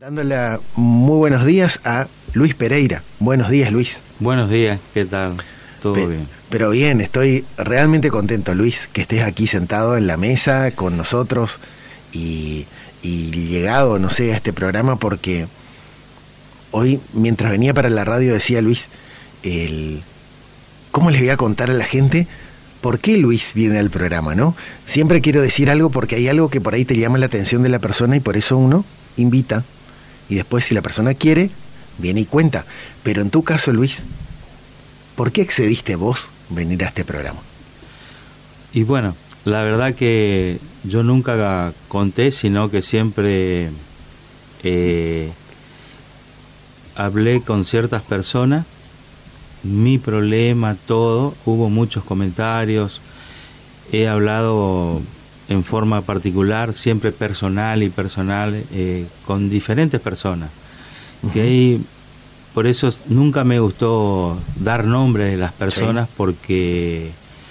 Dándole muy buenos días a Luis Pereira. Buenos días, Luis. Buenos días, ¿qué tal? ¿Todo bien? Pero bien, estoy realmente contento, Luis, que estés aquí sentado en la mesa con nosotros y llegado, no sé, a este programa, porque hoy, mientras venía para la radio, decía Luis, ¿cómo les voy a contar a la gente por qué Luis viene al programa, no? Siempre quiero decir algo porque hay algo que por ahí te llama la atención de la persona y por eso uno invita. Y después, si la persona quiere, viene y cuenta. Pero en tu caso, Luis, ¿por qué accediste vos venir a este programa? Y bueno, la verdad que yo nunca conté, sino que siempre hablé con ciertas personas, mi problema, todo, hubo muchos comentarios, he hablado en forma particular, siempre personal, con diferentes personas. Que hay, por eso nunca me gustó dar nombres de las personas, sí, porque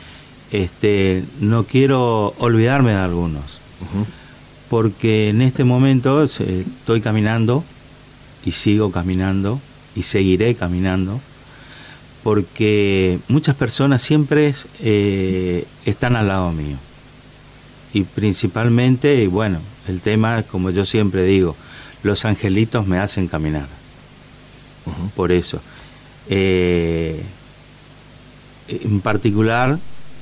no quiero olvidarme de algunos. Porque en este momento estoy caminando y sigo caminando y seguiré caminando, porque muchas personas siempre están al lado mío. Y principalmente, bueno, el tema, como yo siempre digo, los angelitos me hacen caminar. Por eso. En particular,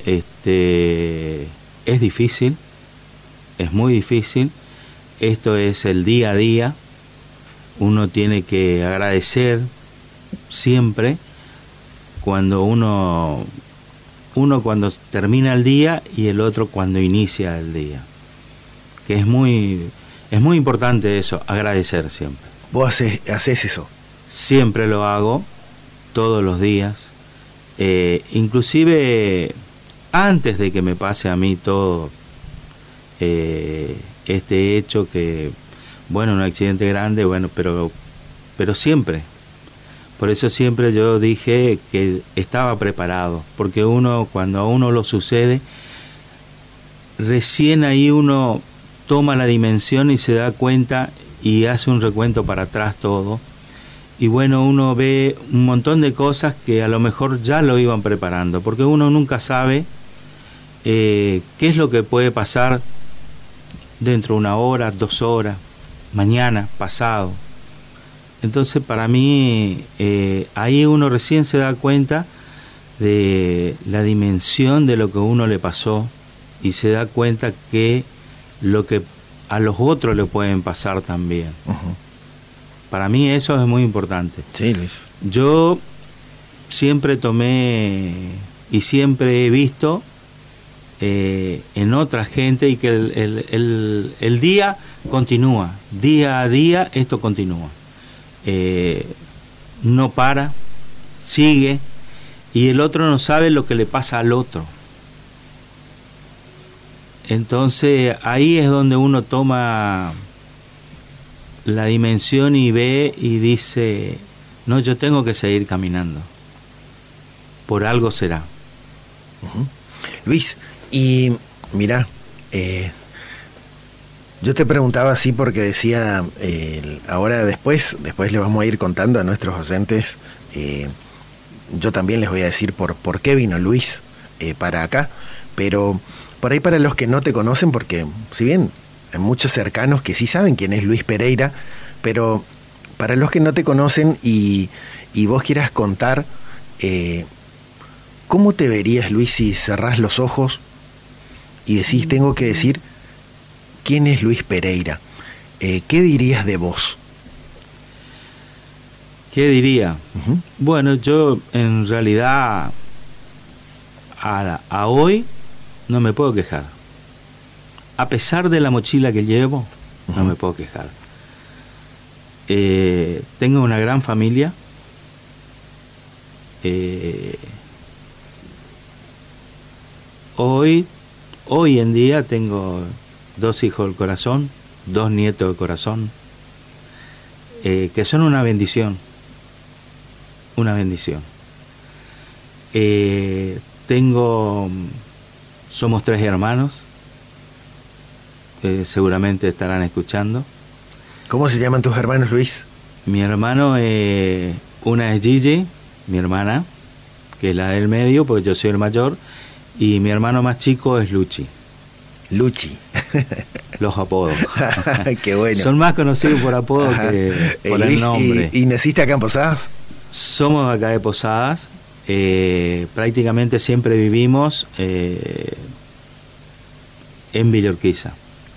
es difícil, es muy difícil. Esto es el día a día. Uno tiene que agradecer siempre cuando uno cuando termina el día y el otro cuando inicia el día, que es muy importante eso, agradecer siempre. ¿Vos haces eso? Siempre lo hago, todos los días, inclusive antes de que me pase a mí todo este hecho, que bueno, un accidente grande, bueno, pero siempre. Por eso siempre yo dije que estaba preparado, porque cuando a uno lo sucede, recién ahí uno toma la dimensión y se da cuenta y hace un recuento para atrás todo. Y bueno, uno ve un montón de cosas que a lo mejor ya lo iban preparando, porque uno nunca sabe qué es lo que puede pasar dentro de 1 hora, 2 horas, mañana, pasado. Entonces, para mí, ahí uno recién se da cuenta de la dimensión de lo que a uno le pasó y se da cuenta que lo que a los otros le pueden pasar también. Para mí eso es muy importante. Sí, Luis. Yo siempre tomé y siempre he visto en otra gente y que el día continúa, día a día esto continúa. No para, sigue, y el otro no sabe lo que le pasa al otro. Entonces ahí es donde uno toma la dimensión y ve y dice, no, yo tengo que seguir caminando, por algo será. Luis, y mira, yo te preguntaba así porque decía, ahora después le vamos a ir contando a nuestros oyentes, yo también les voy a decir por qué vino Luis para acá, pero por ahí para los que no te conocen, porque si bien hay muchos cercanos que sí saben quién es Luis Pereira, pero para los que no te conocen y vos quieras contar, ¿cómo te verías, Luis, si cerrás los ojos y decís, tengo que decir quién es Luis Pereira? ¿Qué dirías de vos? ¿Qué diría? Bueno, yo en realidad a hoy no me puedo quejar. A pesar de la mochila que llevo, no me puedo quejar. Tengo una gran familia. Hoy en día tengo 2 hijos del corazón, 2 nietos del corazón, que son una bendición. Una bendición. Somos 3 hermanos, seguramente estarán escuchando. ¿Cómo se llaman tus hermanos, Luis? Mi hermano, una es Gigi, mi hermana, que es la del medio, porque yo soy el mayor, y mi hermano más chico es Luchi. Luchi. Los apodos. Qué bueno. Son más conocidos por apodo que por Luis, el nombre. ¿Y naciste acá en Posadas? Somos acá de Posadas. Prácticamente siempre vivimos en Villa Urquiza.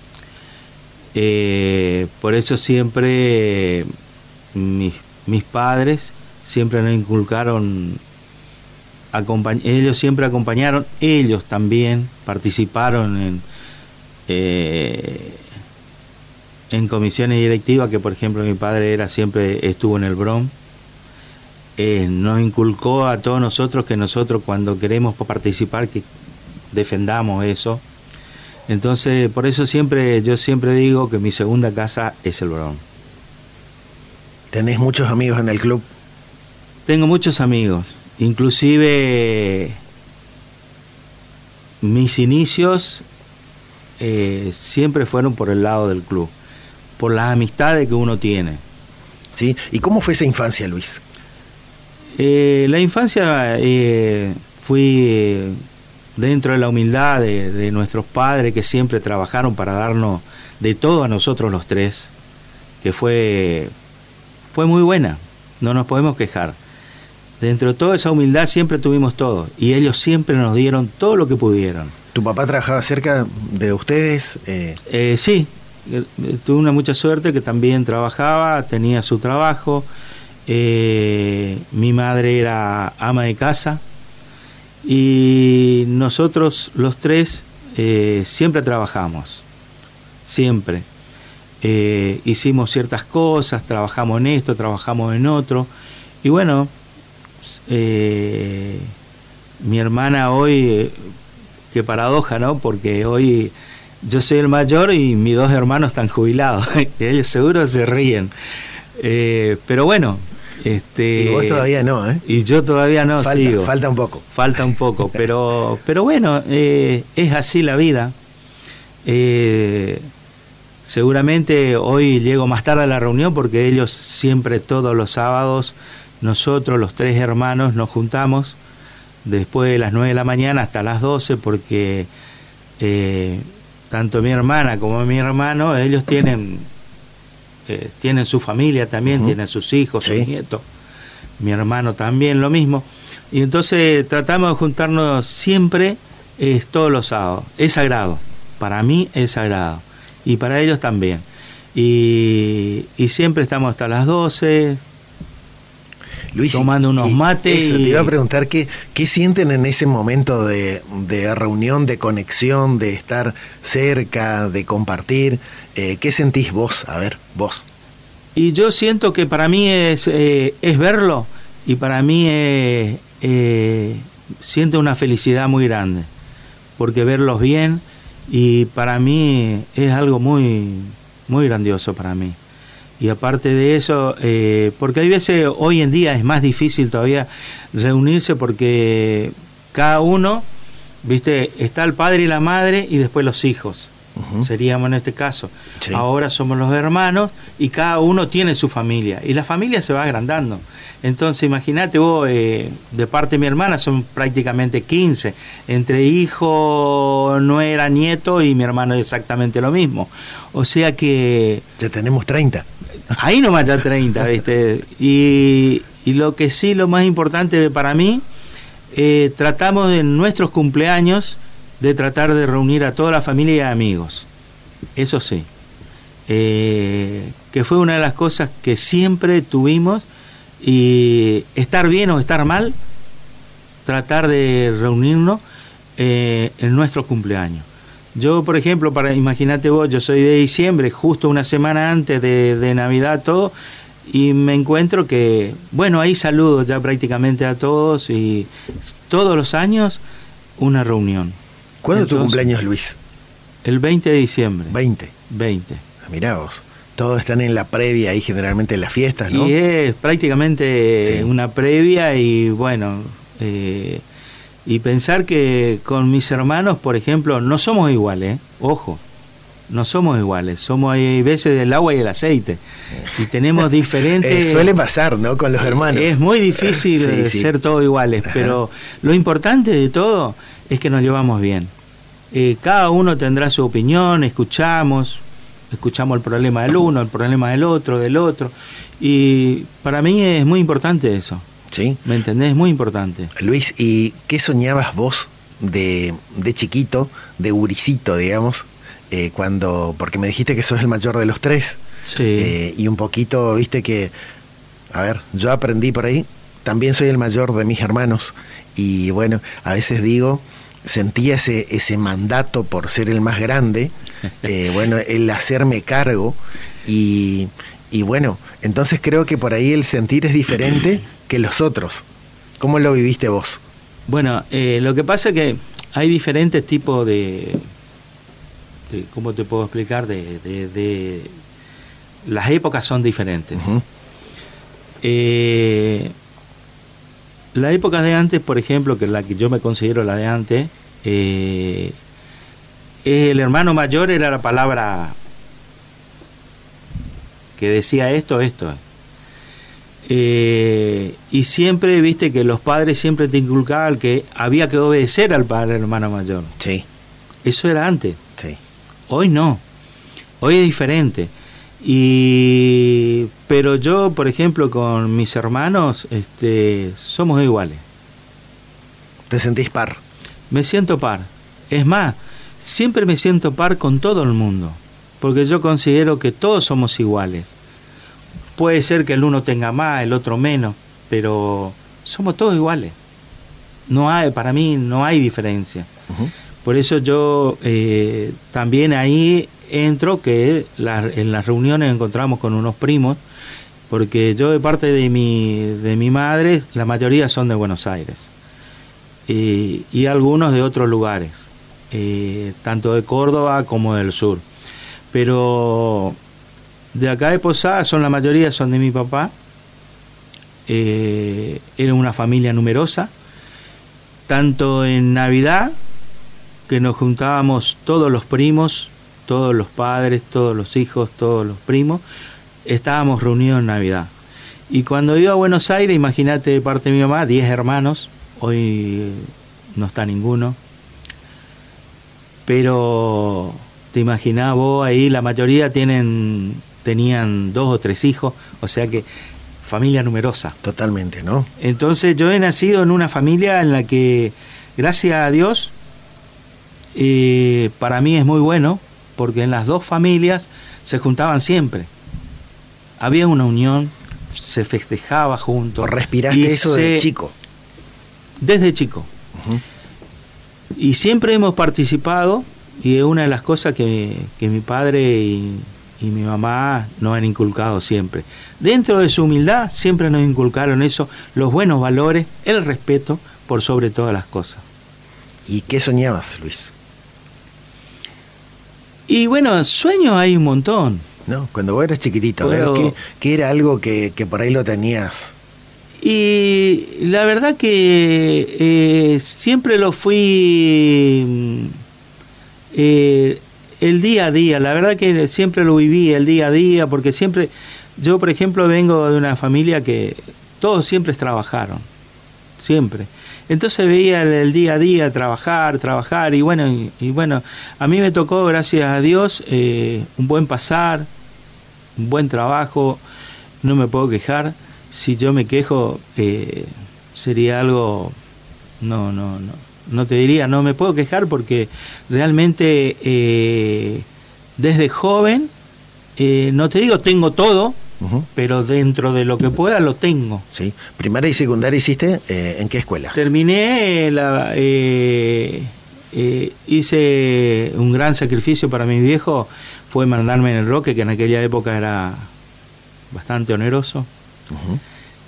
Por eso siempre mis padres siempre nos inculcaron, ellos siempre acompañaron, ellos también participaron en comisiones directivas, que por ejemplo mi padre siempre estuvo en el BROM. Nos inculcó a todos nosotros que nosotros cuando queremos participar que defendamos eso. Entonces por eso yo siempre digo que mi segunda casa es el BROM. ¿Tenés muchos amigos en el club? Tengo muchos amigos, inclusive mis inicios siempre fueron por el lado del club, por las amistades que uno tiene. ¿Sí? ¿Y cómo fue esa infancia, Luis? La infancia fui dentro de la humildad de nuestros padres, que siempre trabajaron para darnos de todo a nosotros los tres, que fue muy buena, no nos podemos quejar. Dentro de toda esa humildad siempre tuvimos todo, y ellos siempre nos dieron todo lo que pudieron. ¿Tu papá trabajaba cerca de ustedes? Sí, tuve mucha suerte que también trabajaba, tenía su trabajo. Mi madre era ama de casa y nosotros los tres siempre trabajamos, siempre. Hicimos ciertas cosas, trabajamos en esto, trabajamos en otro, y bueno, mi hermana hoy, qué paradoja, ¿no? Porque hoy yo soy el mayor y mis dos hermanos están jubilados, ellos seguro se ríen, pero bueno. Y vos todavía no, ¿eh? Y yo todavía no, sigo. Falta un poco. Falta un poco, pero bueno, es así la vida. Seguramente hoy llego más tarde a la reunión porque ellos siempre todos los sábados, nosotros los tres hermanos nos juntamos después de las 9 de la mañana hasta las 12 porque tanto mi hermana como mi hermano, ellos tienen su familia también, tienen sus hijos, sus nietos, mi hermano también lo mismo, y entonces tratamos de juntarnos siempre todos los sábados. Es sagrado, para mí es sagrado, y para ellos también, y siempre estamos hasta las 12, Luis, tomando unos mates. Eso, te iba a preguntar, ¿qué sienten en ese momento de reunión, de conexión, de estar cerca, de compartir? ¿Qué sentís vos? A ver, vos. Y yo siento que para mí es verlo, y para mí siento una felicidad muy grande, porque verlos bien, y para mí es algo muy, muy grandioso para mí. Y aparte de eso, porque hay veces, hoy en día es más difícil todavía reunirse porque cada uno, viste, está el padre y la madre y después los hijos, seríamos en este caso. Sí. Ahora somos los hermanos y cada uno tiene su familia y la familia se va agrandando. Entonces imagínate vos, de parte de mi hermana son prácticamente 15, entre hijo, nuera, nieto y mi hermano exactamente lo mismo. O sea que... Ya tenemos 30. Ahí nomás ya 30, ¿viste? Y lo que sí, lo más importante para mí, tratamos en nuestros cumpleaños de tratar de reunir a toda la familia y amigos. Eso sí. Que fue una de las cosas que siempre tuvimos, y estar bien o estar mal, tratar de reunirnos en nuestros cumpleaños. Yo, por ejemplo, imagínate vos, yo soy de diciembre, justo una semana antes de Navidad, todo, y me encuentro que, bueno, ahí saludo ya prácticamente a todos, y todos los años una reunión. ¿Cuándo es tu cumpleaños, Luis? El 20 de diciembre. 20. Mirá vos, todos están en la previa ahí generalmente en las fiestas, ¿no? Y es prácticamente una previa, y bueno... y pensar que con mis hermanos, por ejemplo, no somos iguales, ojo, no somos iguales, somos hay veces el agua y el aceite, y tenemos diferentes... suele pasar, ¿no?, con los hermanos. Es muy difícil ser todos iguales, pero lo importante de todo es que nos llevamos bien. Cada uno tendrá su opinión, escuchamos el problema del uno, el problema del otro, y para mí es muy importante eso. ¿Sí? ¿Me entendés? Es muy importante. Luis, ¿y qué soñabas vos de chiquito, de guricito, digamos, porque me dijiste que sos el mayor de los tres? Sí. Y un poquito, viste que, a ver, yo aprendí por ahí, también soy el mayor de mis hermanos, y bueno, a veces digo, sentía ese mandato por ser el más grande, bueno, el hacerme cargo, y bueno, entonces creo que por ahí el sentir es diferente que los otros. ¿Cómo lo viviste vos? Bueno, lo que pasa es que hay diferentes tipos de ¿cómo te puedo explicar? Las épocas son diferentes. Uh-huh. La época de antes, por ejemplo, que es la que yo me considero la de antes, el hermano mayor era la palabra que decía esto. Y siempre, viste, que los padres siempre te inculcaban que había que obedecer al hermano mayor. Sí. Eso era antes. Sí. Hoy no. Hoy es diferente. Pero yo, por ejemplo, con mis hermanos, somos iguales. ¿Te sentís par? Me siento par. Es más, siempre me siento par con todo el mundo, porque yo considero que todos somos iguales. Puede ser que el uno tenga más, el otro menos, pero somos todos iguales. Para mí no hay diferencia. Uh-huh. Por eso yo también ahí entro, que en las reuniones encontramos con unos primos, porque yo de parte de mi madre, la mayoría son de Buenos Aires, y algunos de otros lugares, tanto de Córdoba como del sur. Pero de acá de Posadas la mayoría son de mi papá. Era una familia numerosa, tanto en Navidad, que nos juntábamos todos los primos, todos los padres, todos los hijos, todos los primos, estábamos reunidos en Navidad. Y cuando iba a Buenos Aires, imagínate, de parte de mi mamá, 10 hermanos, hoy no está ninguno, pero te imaginás vos, ahí la mayoría tenían 2 o 3 hijos, o sea que familia numerosa. Totalmente, ¿no? Entonces yo he nacido en una familia en la que, gracias a Dios, para mí es muy bueno, porque en las dos familias se juntaban siempre. Había una unión, se festejaba juntos. ¿O respiraste eso de chico? Desde chico. Uh-huh. Y siempre hemos participado, y es una de las cosas que mi padre y mi mamá nos han inculcado siempre. Dentro de su humildad siempre nos inculcaron eso, los buenos valores, el respeto por sobre todas las cosas. ¿Y qué soñabas, Luis? Y bueno, sueños hay un montón. No, cuando vos eras chiquitito, pero, a ver, ¿qué era algo que por ahí lo tenías? Y la verdad que siempre lo fui el día a día, la verdad que siempre lo viví el día a día, porque siempre, yo por ejemplo vengo de una familia que todos siempre trabajaron, siempre. Entonces veía el día a día, trabajar, y bueno, a mí me tocó, gracias a Dios, un buen pasar, un buen trabajo, no me puedo quejar. Si yo me quejo, sería algo, no te diría, no me puedo quejar, porque realmente desde joven, no te digo tengo todo, uh-huh, pero dentro de lo que pueda lo tengo. Sí. ¿Primaria y secundaria hiciste? ¿En qué escuelas? Terminé, hice un gran sacrificio para mi viejo, fue mandarme en el Roque, que en aquella época era bastante oneroso. Uh-huh.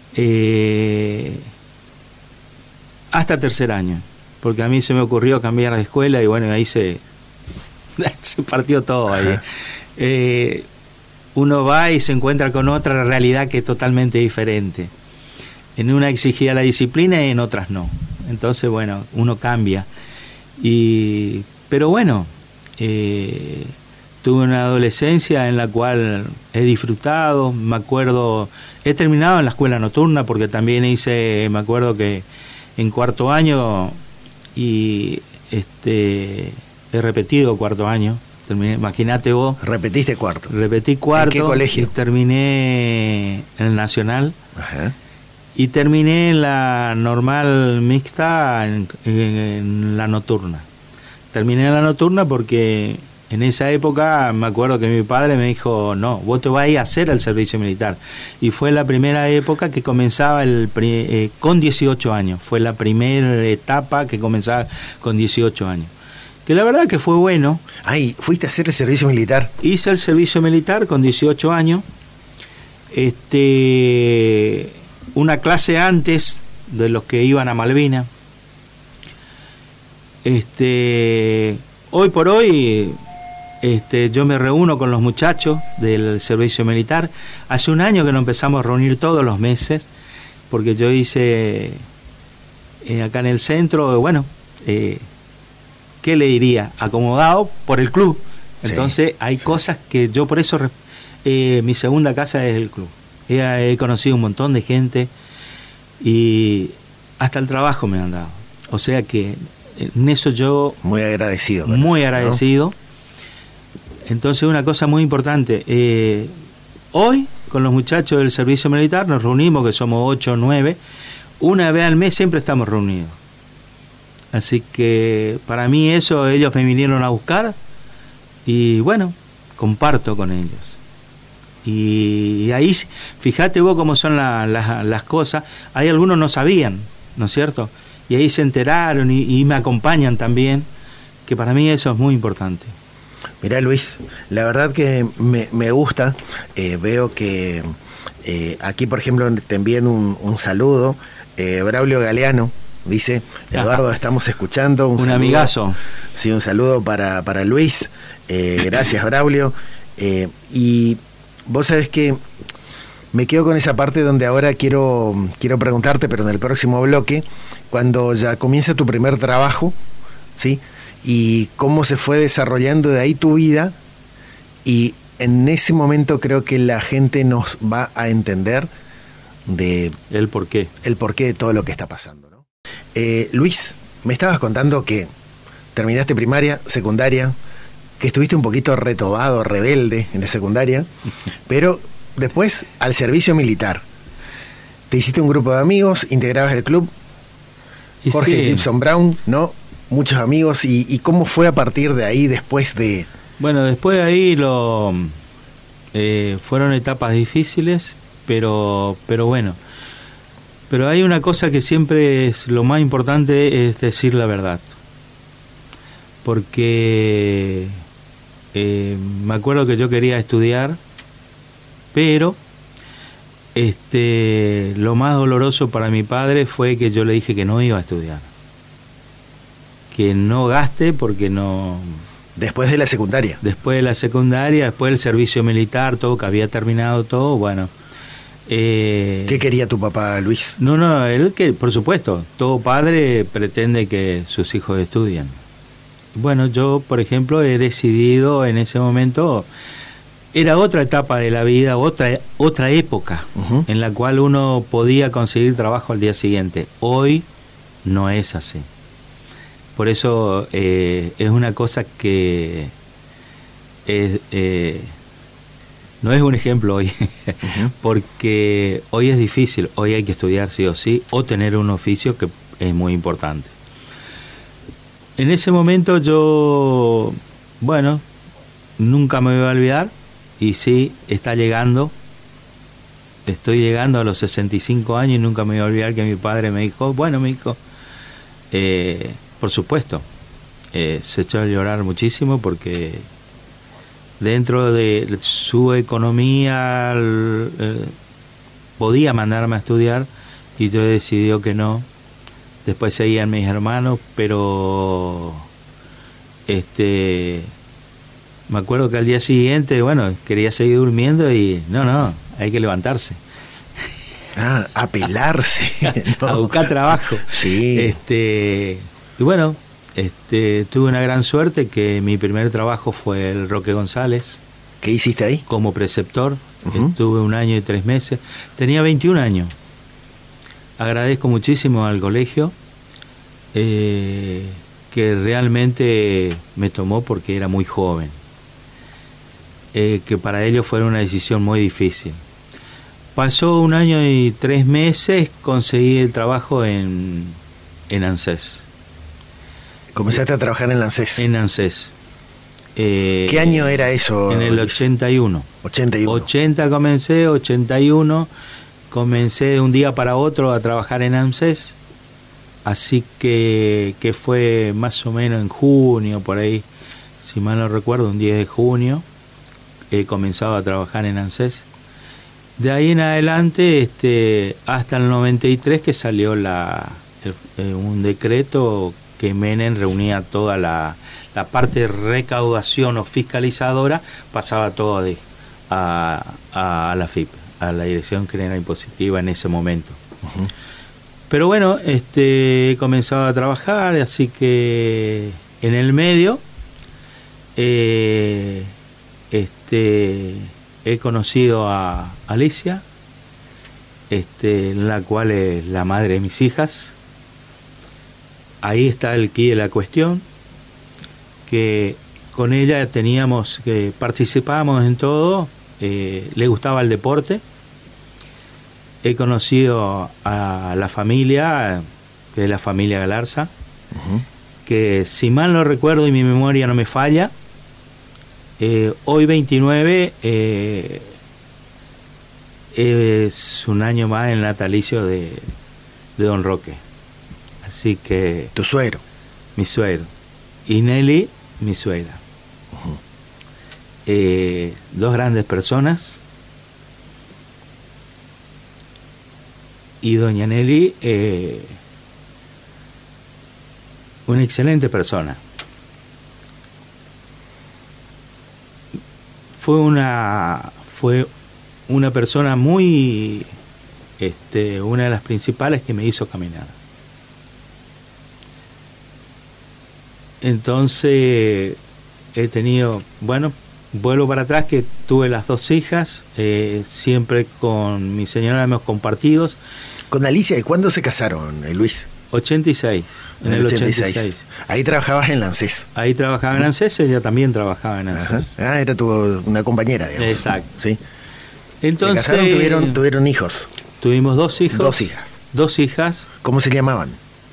Hasta tercer año, porque a mí se me ocurrió cambiar de escuela, y bueno, ahí se partió todo. Ahí. Uno va y se encuentra con otra realidad que es totalmente diferente. En una exigía la disciplina y en otras no. Entonces, bueno, uno cambia. Pero bueno, tuve una adolescencia en la cual he disfrutado, me acuerdo, he terminado en la escuela nocturna porque también hice, me acuerdo que en cuarto año y he repetido cuarto año, imagínate vos. ¿Repetiste cuarto? Repetí cuarto. ¿En qué colegio? Y terminé en el Nacional. Ajá. Y terminé en la normal mixta en la nocturna. Terminé en la nocturna porque en esa época me acuerdo que mi padre me dijo, no, vos te vas a ir a hacer el servicio militar. Y fue la primera época que comenzaba con 18 años. Fue la primera etapa que comenzaba con 18 años. Que la verdad que fue bueno. Ay, ¿fuiste a hacer el servicio militar? Hice el servicio militar con 18 años. Una clase antes de los que iban a Malvinas. Hoy por hoy yo me reúno con los muchachos del servicio militar. Hace un año que nos empezamos a reunir todos los meses, porque yo hice acá en el centro, bueno, ¿qué le diría? Acomodado por el club. Entonces hay cosas que yo por eso, mi segunda casa es el club. He conocido un montón de gente y hasta el trabajo me han dado. O sea que en eso yo... Muy agradecido. Muy eso, agradecido. ¿No? Entonces una cosa muy importante. Hoy con los muchachos del servicio militar nos reunimos, que somos 8 o 9. Una vez al mes siempre estamos reunidos. Así que para mí eso, ellos me vinieron a buscar y bueno, comparto con ellos. Y ahí, fíjate vos cómo son las cosas. Hay algunos no sabían, ¿no es cierto? Y ahí se enteraron y me acompañan también, que para mí eso es muy importante. Mirá, Luis, la verdad que me gusta. Veo que aquí, por ejemplo, te envían un saludo. Braulio Galeano dice, Eduardo, estamos escuchando. Un amigazo. Sí, un saludo para Luis. Gracias, Braulio. Y vos sabés que me quedo con esa parte donde ahora quiero preguntarte, pero en el próximo bloque, cuando ya comienza tu primer trabajo, ¿sí? Y cómo se fue desarrollando de ahí tu vida, y en ese momento creo que la gente nos va a entender de el porqué de todo lo que está pasando, ¿no? Luis, me estabas contando que terminaste primaria, secundaria, que estuviste un poquito retobado, rebelde en la secundaria, pero después al servicio militar. Te hiciste un grupo de amigos, integrabas el club, Jorge Gibson Brown, ¿no? Muchos amigos, y ¿cómo fue a partir de ahí después de...? Bueno, después de ahí fueron etapas difíciles, pero bueno. Pero hay una cosa que siempre es lo más importante, es decir la verdad. Porque me acuerdo que yo quería estudiar, pero lo más doloroso para mi padre fue que yo le dije que no iba a estudiar. Que no gaste porque no... Después de la secundaria. Después de la secundaria, después del servicio militar, todo, que había terminado todo, bueno... ¿Qué quería tu papá, Luis? No, él, que por supuesto, todo padre pretende que sus hijos estudien. Bueno, yo, por ejemplo, he decidido en ese momento, era otra etapa de la vida, otra época, en la cual uno podía conseguir trabajo al día siguiente. Hoy no es así. Por eso es una cosa que no es un ejemplo hoy, porque hoy es difícil, hoy hay que estudiar sí o sí, o tener un oficio que es muy importante. En ese momento yo, bueno, nunca me voy a olvidar, y sí, estoy llegando a los 65 años y nunca me voy a olvidar que mi padre me dijo, bueno, mi hijo, por supuesto, se echó a llorar muchísimo porque dentro de su economía podía mandarme a estudiar y yo he decidido que no. Después seguían mis hermanos, pero me acuerdo que al día siguiente, bueno, quería seguir durmiendo y no, hay que levantarse. A pelarse. ¿No? A buscar trabajo. Sí. Y bueno, tuve una gran suerte que mi primer trabajo fue el Roque González. ¿Qué hiciste ahí? Como preceptor. Estuve 1 año y 3 meses. Tenía 21 años. Agradezco muchísimo al colegio que realmente me tomó porque era muy joven. Que para ellos fue una decisión muy difícil. Pasó 1 año y 3 meses, conseguí el trabajo en ANSES. ¿Comenzaste a trabajar en ANSES? En ANSES. ¿Qué año era eso? En el 81. 81. 80 comencé, 81 comencé de un día para otro a trabajar en ANSES. Así que fue más o menos en junio, por ahí, si mal no recuerdo, un 10 de junio, he comenzado a trabajar en ANSES. De ahí en adelante, hasta el 93 que salió un decreto que Menem reunía toda la parte de recaudación o fiscalizadora, pasaba todo a la FIP, a la Dirección General Impositiva en ese momento. Uh-huh. Pero bueno, he comenzado a trabajar, así que en el medio he conocido a Alicia, la cual es la madre de mis hijas. Ahí está el quid de la cuestión, que con ella participábamos en todo, le gustaba el deporte. He conocido a la familia, que es la familia Galarza, uh-huh, que si mal no recuerdo y mi memoria no me falla, hoy 29 es un año más el natalicio de Don Roque. Así que... ¿Tu suegro? Mi suegro. Y Nelly, mi suegra. Uh-huh. 2 grandes personas. Y doña Nelly, una excelente persona. Fue una persona muy, una de las principales que me hizo caminar. Entonces he tenido, vuelvo para atrás, que tuve las 2 hijas, siempre con mi señora hemos compartido. ¿Con Alicia? ¿Y cuándo se casaron, Luis? 86. En el 86. Ahí trabajabas en ANSES. Ahí trabajaba en ANSES, ella también trabajaba en ANSES. Ah, era una compañera, digamos. Exacto. ¿Sí? Entonces, se casaron, tuvieron hijos. Tuvimos 2 hijos. 2 hijas. 2 hijas. ¿Cómo se llamaban?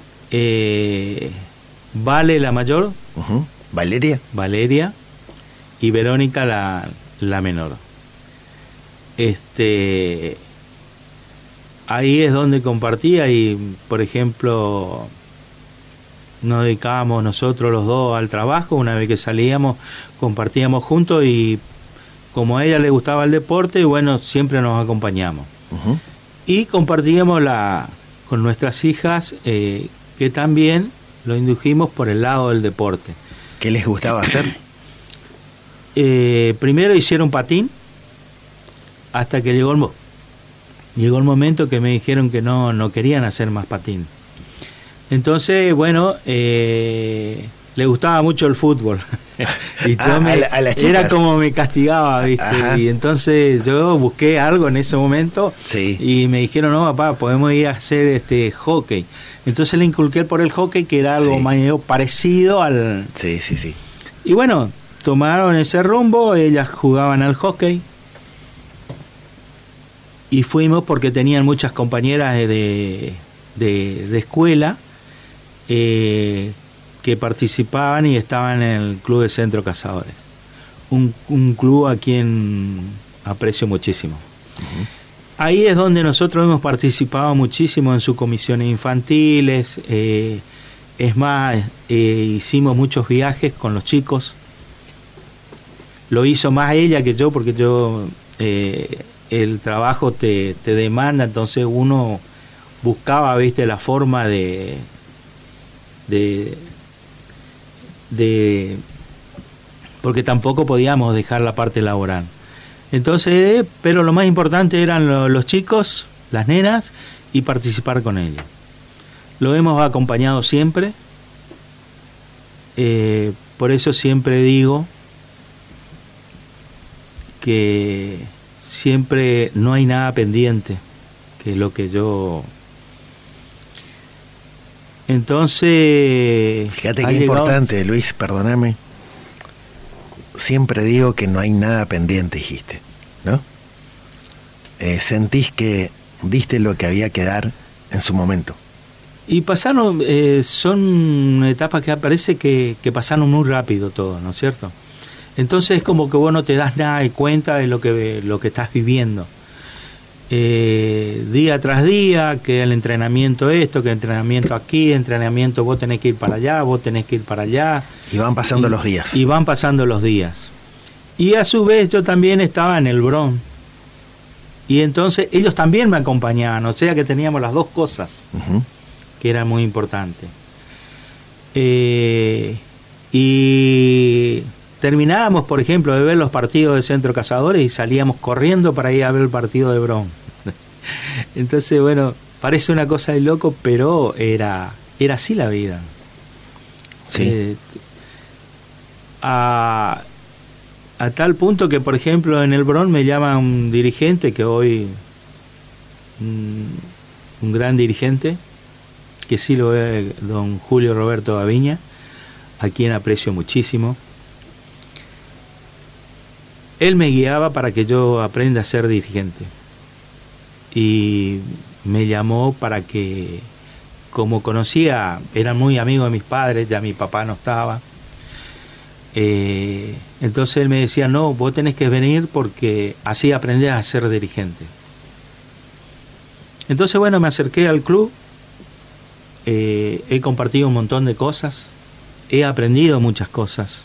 Vale, la mayor. Uh-huh. Valeria. Y Verónica, la menor. Ahí es donde compartía y, por ejemplo, nos dedicábamos nosotros los 2 al trabajo. Una vez que salíamos, compartíamos juntos y como a ella le gustaba el deporte, siempre nos acompañamos. Uh-huh. Y compartíamos con nuestras hijas, que también lo indujimos por el lado del deporte. ¿Qué les gustaba hacer? Primero hicieron patín, hasta que llegó el momento que me dijeron que no querían hacer más patín. Entonces, le gustaba mucho el fútbol. Y yo a las chicas. Era como me castigaba, ¿viste? Ajá. Y entonces yo busqué algo en ese momento. Sí. Y me dijeron, no, papá, podemos ir a hacer hockey. Entonces le inculqué por el hockey, que era algo más parecido al... Sí. Y tomaron ese rumbo, ellas jugaban al hockey. Y fuimos porque tenían muchas compañeras de escuela que participaban y estaban en el Club de Centro Cazadores. Un club a quien aprecio muchísimo. Uh-huh. Ahí es donde nosotros hemos participado muchísimo en sus comisiones infantiles. Es más, hicimos muchos viajes con los chicos. Lo hizo más ella que yo, porque yo... el trabajo te demanda, entonces uno buscaba, la forma de porque tampoco podíamos dejar la parte laboral. Entonces, pero lo más importante eran los chicos, las nenas, y participar con ellos. Lo hemos acompañado siempre, Por eso siempre digo que siempre no hay nada pendiente, que es lo que yo... Entonces... Fíjate qué importante, Luis, perdóname. Siempre digo que no hay nada pendiente, dijiste, ¿no? Sentís que diste lo que había que dar en su momento. Y pasaron, son etapas que parece que pasaron muy rápido todo, ¿no es cierto? Entonces es como que vos no te das nada de cuenta de lo que estás viviendo. Día tras día, que el entrenamiento esto, que el entrenamiento aquí, entrenamiento vos tenés que ir para allá, vos tenés que ir para allá. Y van pasando los días. Y van pasando los días. Y a su vez yo también estaba en el Bron. Y entonces ellos también me acompañaban, o sea que teníamos las dos cosas, que era muy importante. Y terminábamos, por ejemplo, de ver los partidos de Centro Cazadores y salíamos corriendo para ir a ver el partido de Bron. Entonces, bueno, parece una cosa de loco, pero era así la vida. Sí. A tal punto que, por ejemplo, en el Bron me llama un dirigente que hoy, un gran dirigente, que sí lo es, don Julio Roberto Aviña, a quien aprecio muchísimo. Él me guiaba para que yo aprenda a ser dirigente. Y me llamó para que, como conocía, era muy amigo de mis padres, ya mi papá no estaba. Entonces él me decía, no, vos tenés que venir porque así aprendés a ser dirigente. Entonces, bueno, me acerqué al club, he compartido un montón de cosas, he aprendido muchas cosas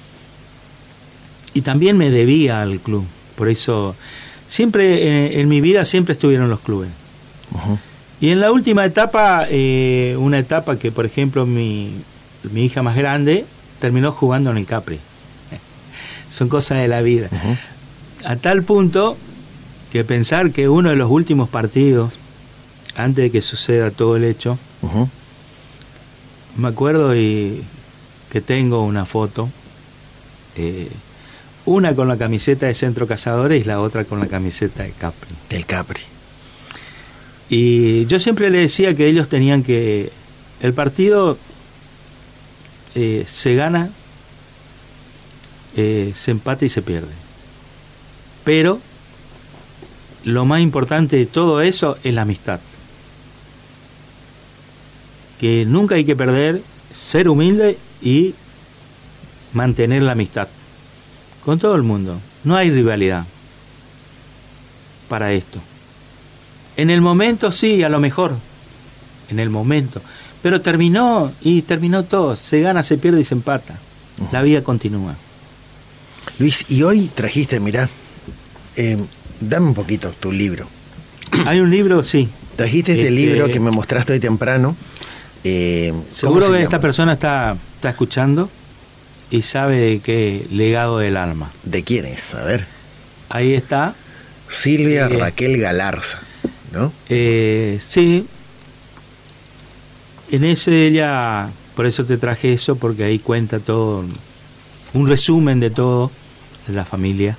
y también me debía al club. Por eso siempre en mi vida siempre estuvieron los clubes. Y en la última etapa, una etapa que, por ejemplo, mi hija más grande terminó jugando en el Capri. Son cosas de la vida. A tal punto que pensar que uno de los últimos partidos, antes de que suceda todo el hecho, me acuerdo y que tengo una foto, una con la camiseta de Centro Cazadores y la otra con la camiseta de Capri. Del Capri. Y yo siempre le decía que ellos tenían que... El partido se gana, se empata y se pierde. Pero lo más importante de todo eso es la amistad. Que nunca hay que perder, ser humilde y mantener la amistad con todo el mundo. No hay rivalidad para esto. En el momento sí, a lo mejor, en el momento, pero terminó todo. Se gana, se pierde y se empata. La vida continúa. Luis, y hoy trajiste, mirá, dame un poquito tu libro. Hay un libro, sí. Trajiste este libro que me mostraste hoy temprano. Seguro que esta persona está escuchando y sabe de qué legado del alma. ¿De quién es? A ver. Ahí está. Silvia Raquel Galarza, ¿no? Sí. En ese ella, por eso te traje eso, porque ahí cuenta todo, un resumen de todo, de la familia.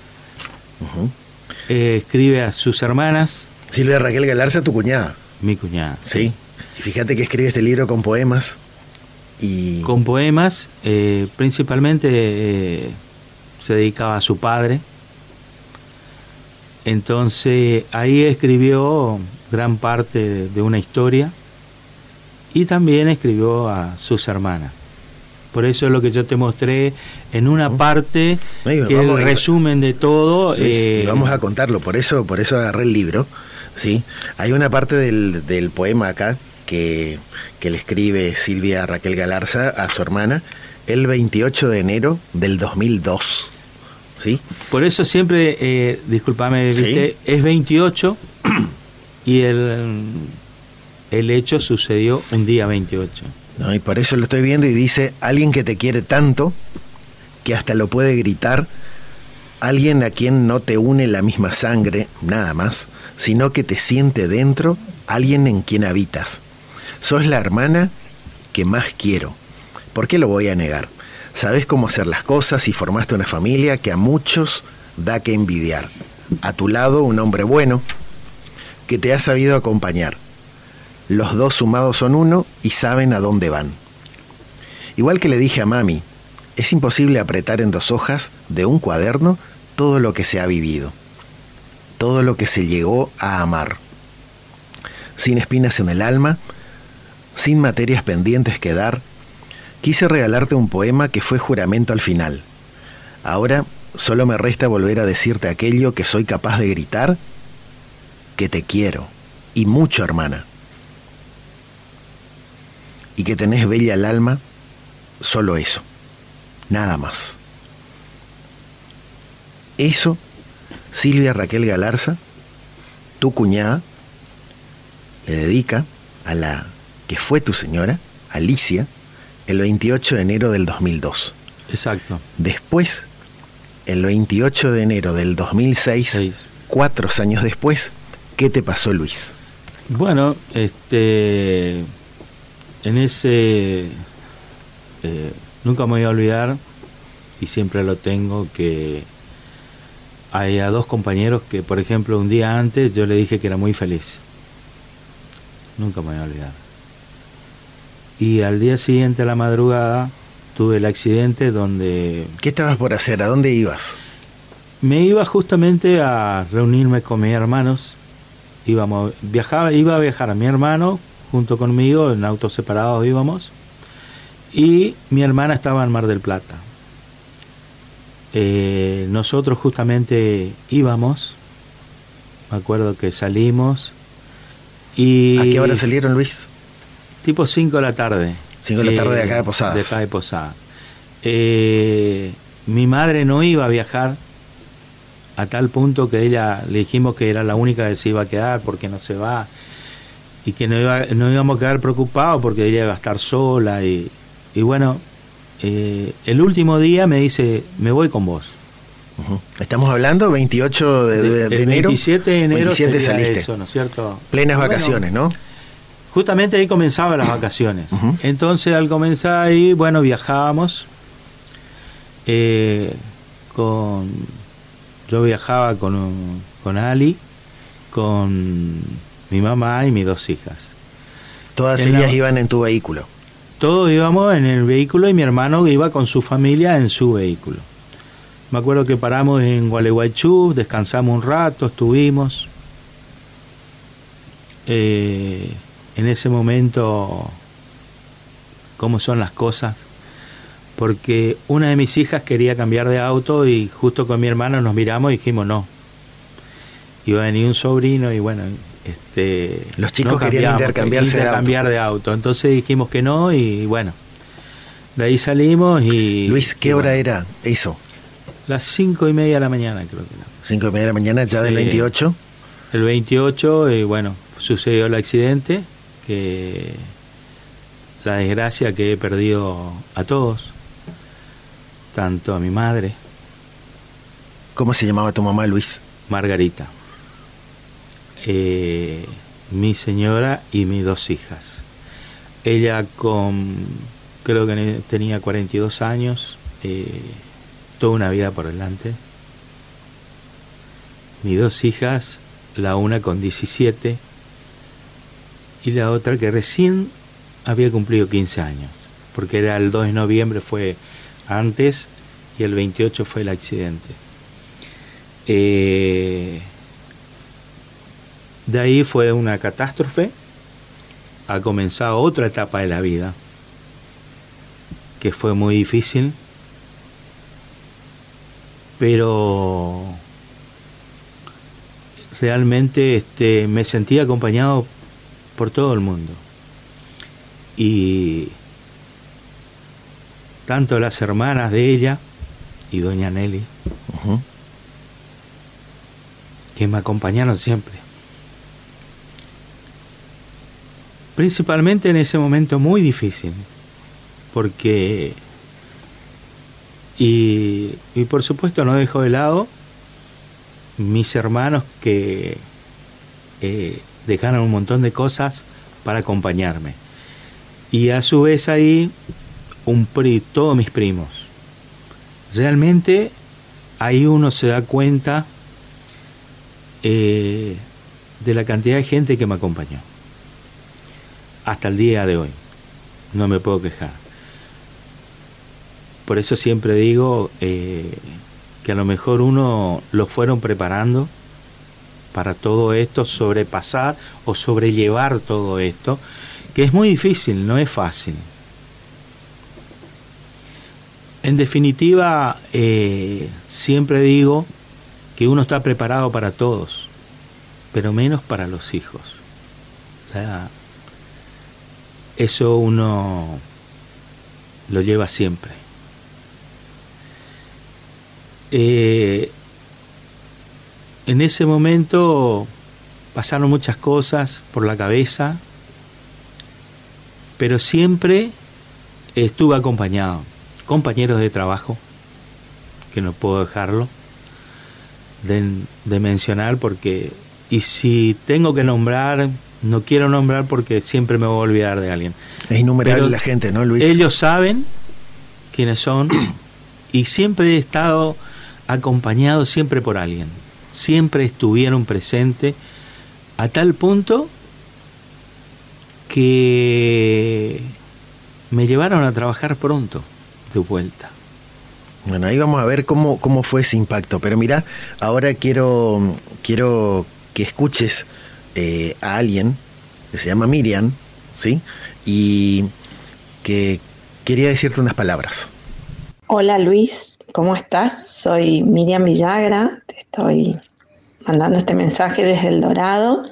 Escribe a sus hermanas. Silvia Raquel Galarza, tu cuñada. Mi cuñada. Sí. Y fíjate que escribe este libro con poemas. Con poemas, principalmente se dedicaba a su padre. Entonces ahí escribió gran parte de una historia y también escribió a sus hermanas. Por eso es lo que yo te mostré en una parte, que es el resumen de todo. Y vamos a contarlo, por eso agarré el libro. ¿Sí? Hay una parte del poema acá que le escribe Silvia Raquel Galarza a su hermana el 28 de enero del 2002. ¿Sí? Por eso siempre, discúlpame, ¿viste? ¿Sí? Es 28 y el hecho sucedió un día 28. No, y por eso lo estoy viendo y dice, alguien que te quiere tanto que hasta lo puede gritar, alguien a quien no te une la misma sangre, nada más, sino que te siente dentro, alguien en quien habitas. Sos la hermana que más quiero, ¿Por qué lo voy a negar? Sabés cómo hacer las cosas y formaste una familia que a muchos da que envidiar. A tu lado un hombre bueno que te ha sabido acompañar. Los dos sumados son uno y saben a dónde van. Igual que le dije a mami, es imposible apretar en 2 hojas de un cuaderno todo lo que se ha vivido, todo lo que se llegó a amar. Sin espinas en el alma, sin materias pendientes que dar, quise regalarte un poema que fue juramento al final. Ahora solo me resta volver a decirte aquello que soy capaz de gritar, que te quiero, y mucho, hermana. Y que tenés bella el alma, solo eso, nada más. Eso, Silvia Raquel Galarza, tu cuñada, le dedica a la que fue tu señora, Alicia, el 28 de enero del 2002. Exacto. Después, el 28 de enero del 2006, 4 años después, ¿qué te pasó, Luis? Bueno, en ese... nunca me voy a olvidar, y siempre lo tengo, que hay a 2 compañeros que, por ejemplo, un día antes yo le dije que era muy feliz. Nunca me voy a olvidar. Y al día siguiente, a la madrugada, tuve el accidente donde... ¿Qué estabas por hacer? ¿A dónde ibas? Me iba justamente a reunirme con mis hermanos. Iba a viajar a mi hermano junto conmigo, en autos separados íbamos. Y mi hermana estaba en Mar del Plata. Nosotros justamente íbamos, me acuerdo que salimos y... ¿A qué hora salieron, Luis? Tipo 5 de la tarde. 5 de la tarde de acá de Posadas. De acá de Posadas. Mi madre no iba a viajar, a tal punto que ella le dijimos que era la única que se iba a quedar porque no se va, y que no íbamos a quedar preocupados porque ella iba a estar sola. Y bueno, el último día me dice, me voy con vos. Uh-huh. Estamos hablando 28 de enero. 27 de enero 27 saliste. Eso, ¿no es cierto? Plenas vacaciones, ¿no? Justamente ahí comenzaban las vacaciones. Uh-huh. Entonces, al comenzar ahí, bueno, viajábamos. Yo viajaba con Ali, con mi mamá y mis 2 hijas. Todas ellas iban en tu vehículo. Todos íbamos en el vehículo y mi hermano iba con su familia en su vehículo. Me acuerdo que paramos en Gualeguaychú, descansamos un rato, estuvimos. En ese momento, cómo son las cosas, porque una de mis hijas quería cambiar de auto y justo con mi hermano nos miramos y dijimos no. Iba a venir un sobrino y bueno, los chicos querían intercambiar de auto. Entonces dijimos que no y bueno, de ahí salimos y... Luis, ¿qué hora era eso? Las 5:30 de la mañana, creo que era. 5:30 de la mañana, ya del 28. El 28, y bueno, sucedió el accidente, que la desgracia que he perdido a todos, tanto a mi madre. ¿Cómo se llamaba tu mamá, Luis? Margarita. Mi señora y mis 2 hijas. Ella creo que tenía 42 años, toda una vida por delante. Mis 2 hijas, la una con 17 y la otra que recién había cumplido 15 años, porque era el 2 de noviembre fue antes y el 28 fue el accidente. De ahí fue una catástrofe, ha comenzado otra etapa de la vida, que fue muy difícil, pero realmente me sentí acompañado por todo el mundo. Y tanto las hermanas de ella y doña Nelly, uh-huh, que me acompañaron siempre. Principalmente en ese momento muy difícil, porque y por supuesto no dejo de lado mis hermanos que dejaron un montón de cosas para acompañarme. Y a su vez ahí todos mis primos. Realmente ahí uno se da cuenta de la cantidad de gente que me acompañó. Hasta el día de hoy. No me puedo quejar. Por eso siempre digo que a lo mejor uno lo fueron preparando para todo esto, sobrepasar o sobrellevar todo esto, que es muy difícil, no es fácil. En definitiva, siempre digo que uno está preparado para todos, pero menos para los hijos. O sea, eso uno lo lleva siempre. En ese momento pasaron muchas cosas por la cabeza, pero siempre estuve acompañado. Compañeros de trabajo, que no puedo dejarlo de mencionar, porque, y si tengo que nombrar, no quiero nombrar porque siempre me voy a olvidar de alguien. Es innumerable pero la gente, ¿no, Luis? Ellos saben quiénes son y siempre he estado acompañado siempre por alguien. Siempre estuvieron presentes a tal punto que me llevaron a trabajar pronto de vuelta. Bueno, ahí vamos a ver cómo fue ese impacto. Pero mira, ahora quiero que escuches a alguien que se llama Miriam, ¿sí? Y que quería decirte unas palabras. Hola Luis, ¿cómo estás? Soy Miriam Villagra, te estoy mandando este mensaje desde El Dorado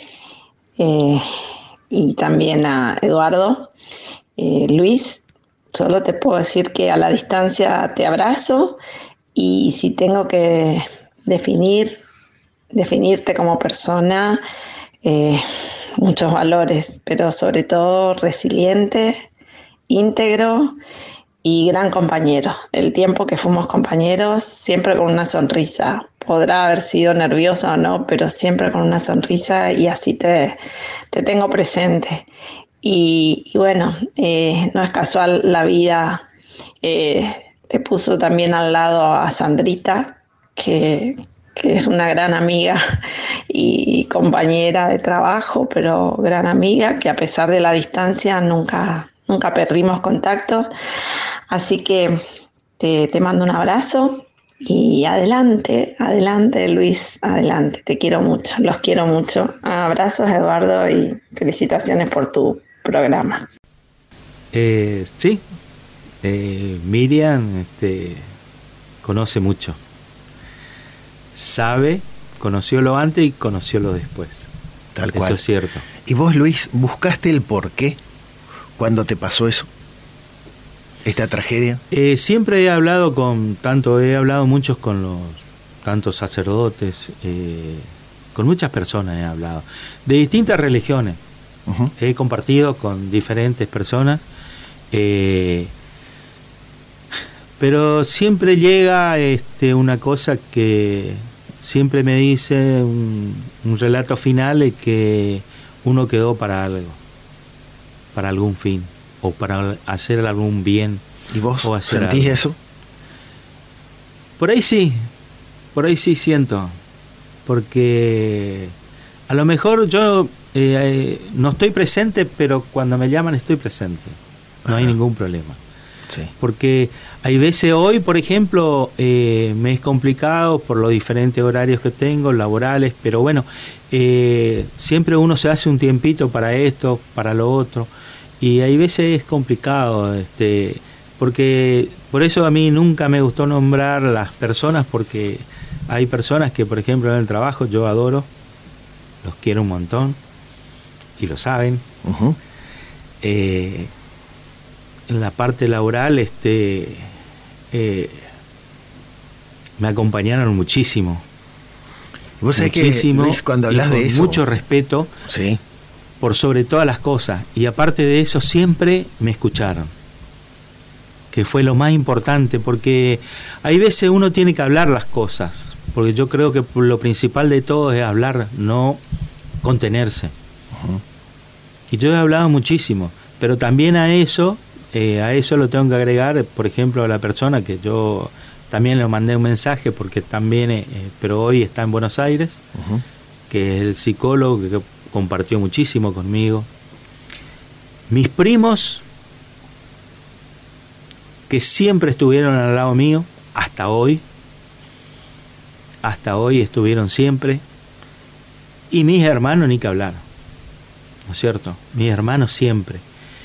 y también a Eduardo. Luis, solo te puedo decir que a la distancia te abrazo, y si tengo que definirte como persona, muchos valores, pero sobre todo resiliente, íntegro y gran compañero. El tiempo que fuimos compañeros, siempre con una sonrisa. Podrá haber sido nervioso o no, pero siempre con una sonrisa, y así te tengo presente. Y bueno, no es casual, la vida te puso también al lado a Sandrita, que es una gran amiga y compañera de trabajo, pero gran amiga, que a pesar de la distancia nunca perdimos contacto. Así que te mando un abrazo y adelante Luis, adelante, te quiero mucho, los quiero mucho. Abrazos, Eduardo, y felicitaciones por tu programa. Sí, Miriam conoce mucho, sabe, conoció lo antes y conoció lo después. Tal cual. Eso es cierto. ¿Y vos, Luis, buscaste el porqué cuando te pasó eso? ¿Esta tragedia? Siempre he hablado muchos con los tantos sacerdotes, con muchas personas he hablado, de distintas religiones. Uh-huh. He compartido con diferentes personas, pero siempre llega una cosa que siempre me dice, un relato final, es que uno quedó para algo, para algún fin, o para hacer algún bien. ¿Y vos sentís algo. Eso? Por ahí sí siento, porque a lo mejor yo no estoy presente, pero cuando me llaman estoy presente, no hay ningún problema. Sí. Porque hay veces, hoy por ejemplo, me es complicado por los diferentes horarios que tengo, laborales, pero bueno, siempre uno se hace un tiempito para esto, para lo otro, y hay veces es complicado, porque por eso a mí nunca me gustó nombrar las personas, porque hay personas que, por ejemplo, en el trabajo yo adoro, los quiero un montón, y lo saben. Uh-huh. En la parte laboral me acompañaron muchísimo. ¿Vos sabés que, Luis, cuando hablas de eso, mucho respeto, sí, por sobre todas las cosas, y aparte de eso siempre me escucharon, que fue lo más importante, porque hay veces uno tiene que hablar las cosas, porque yo creo que lo principal de todo es hablar, no contenerse. Uh-huh. Y yo he hablado muchísimo, pero también a eso a eso lo tengo que agregar, por ejemplo, a la persona que yo también le mandé un mensaje, porque también, pero hoy está en Buenos Aires, que es el psicólogo que compartió muchísimo conmigo. Mis primos, que siempre estuvieron al lado mío, hasta hoy estuvieron siempre, y mis hermanos ni que hablar, ¿no es cierto? Mis hermanos siempre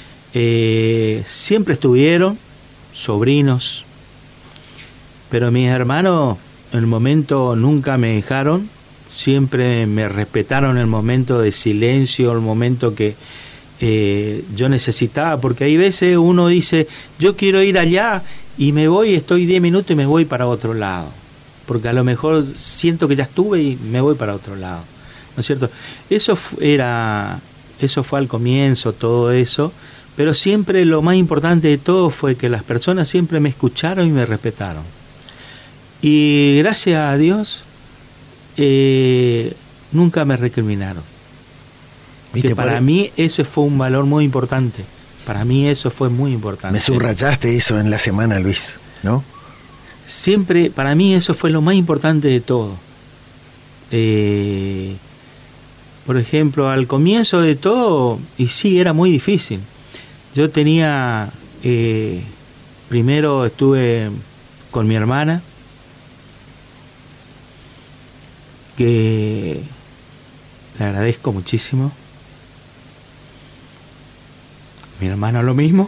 estuvieron, sobrinos, pero mis hermanos en el momento nunca me dejaron, siempre me respetaron el momento de silencio, el momento que yo necesitaba, porque hay veces uno dice, yo quiero ir allá y me voy, estoy 10 minutos y me voy para otro lado, porque a lo mejor siento que ya estuve y me voy para otro lado, ¿no es cierto? Eso fue al comienzo, todo eso, pero siempre lo más importante de todo fue que las personas siempre me escucharon y me respetaron. Y gracias a Dios, nunca me recriminaron. Que para mí ese fue un valor muy importante. Para mí eso fue muy importante. Me subrayaste eso en la semana, Luis, ¿no? Siempre, para mí eso fue lo más importante de todo. Por ejemplo, al comienzo de todo, y sí, era muy difícil. Yo tenía, primero estuve con mi hermana, que le agradezco muchísimo. Mi hermano lo mismo.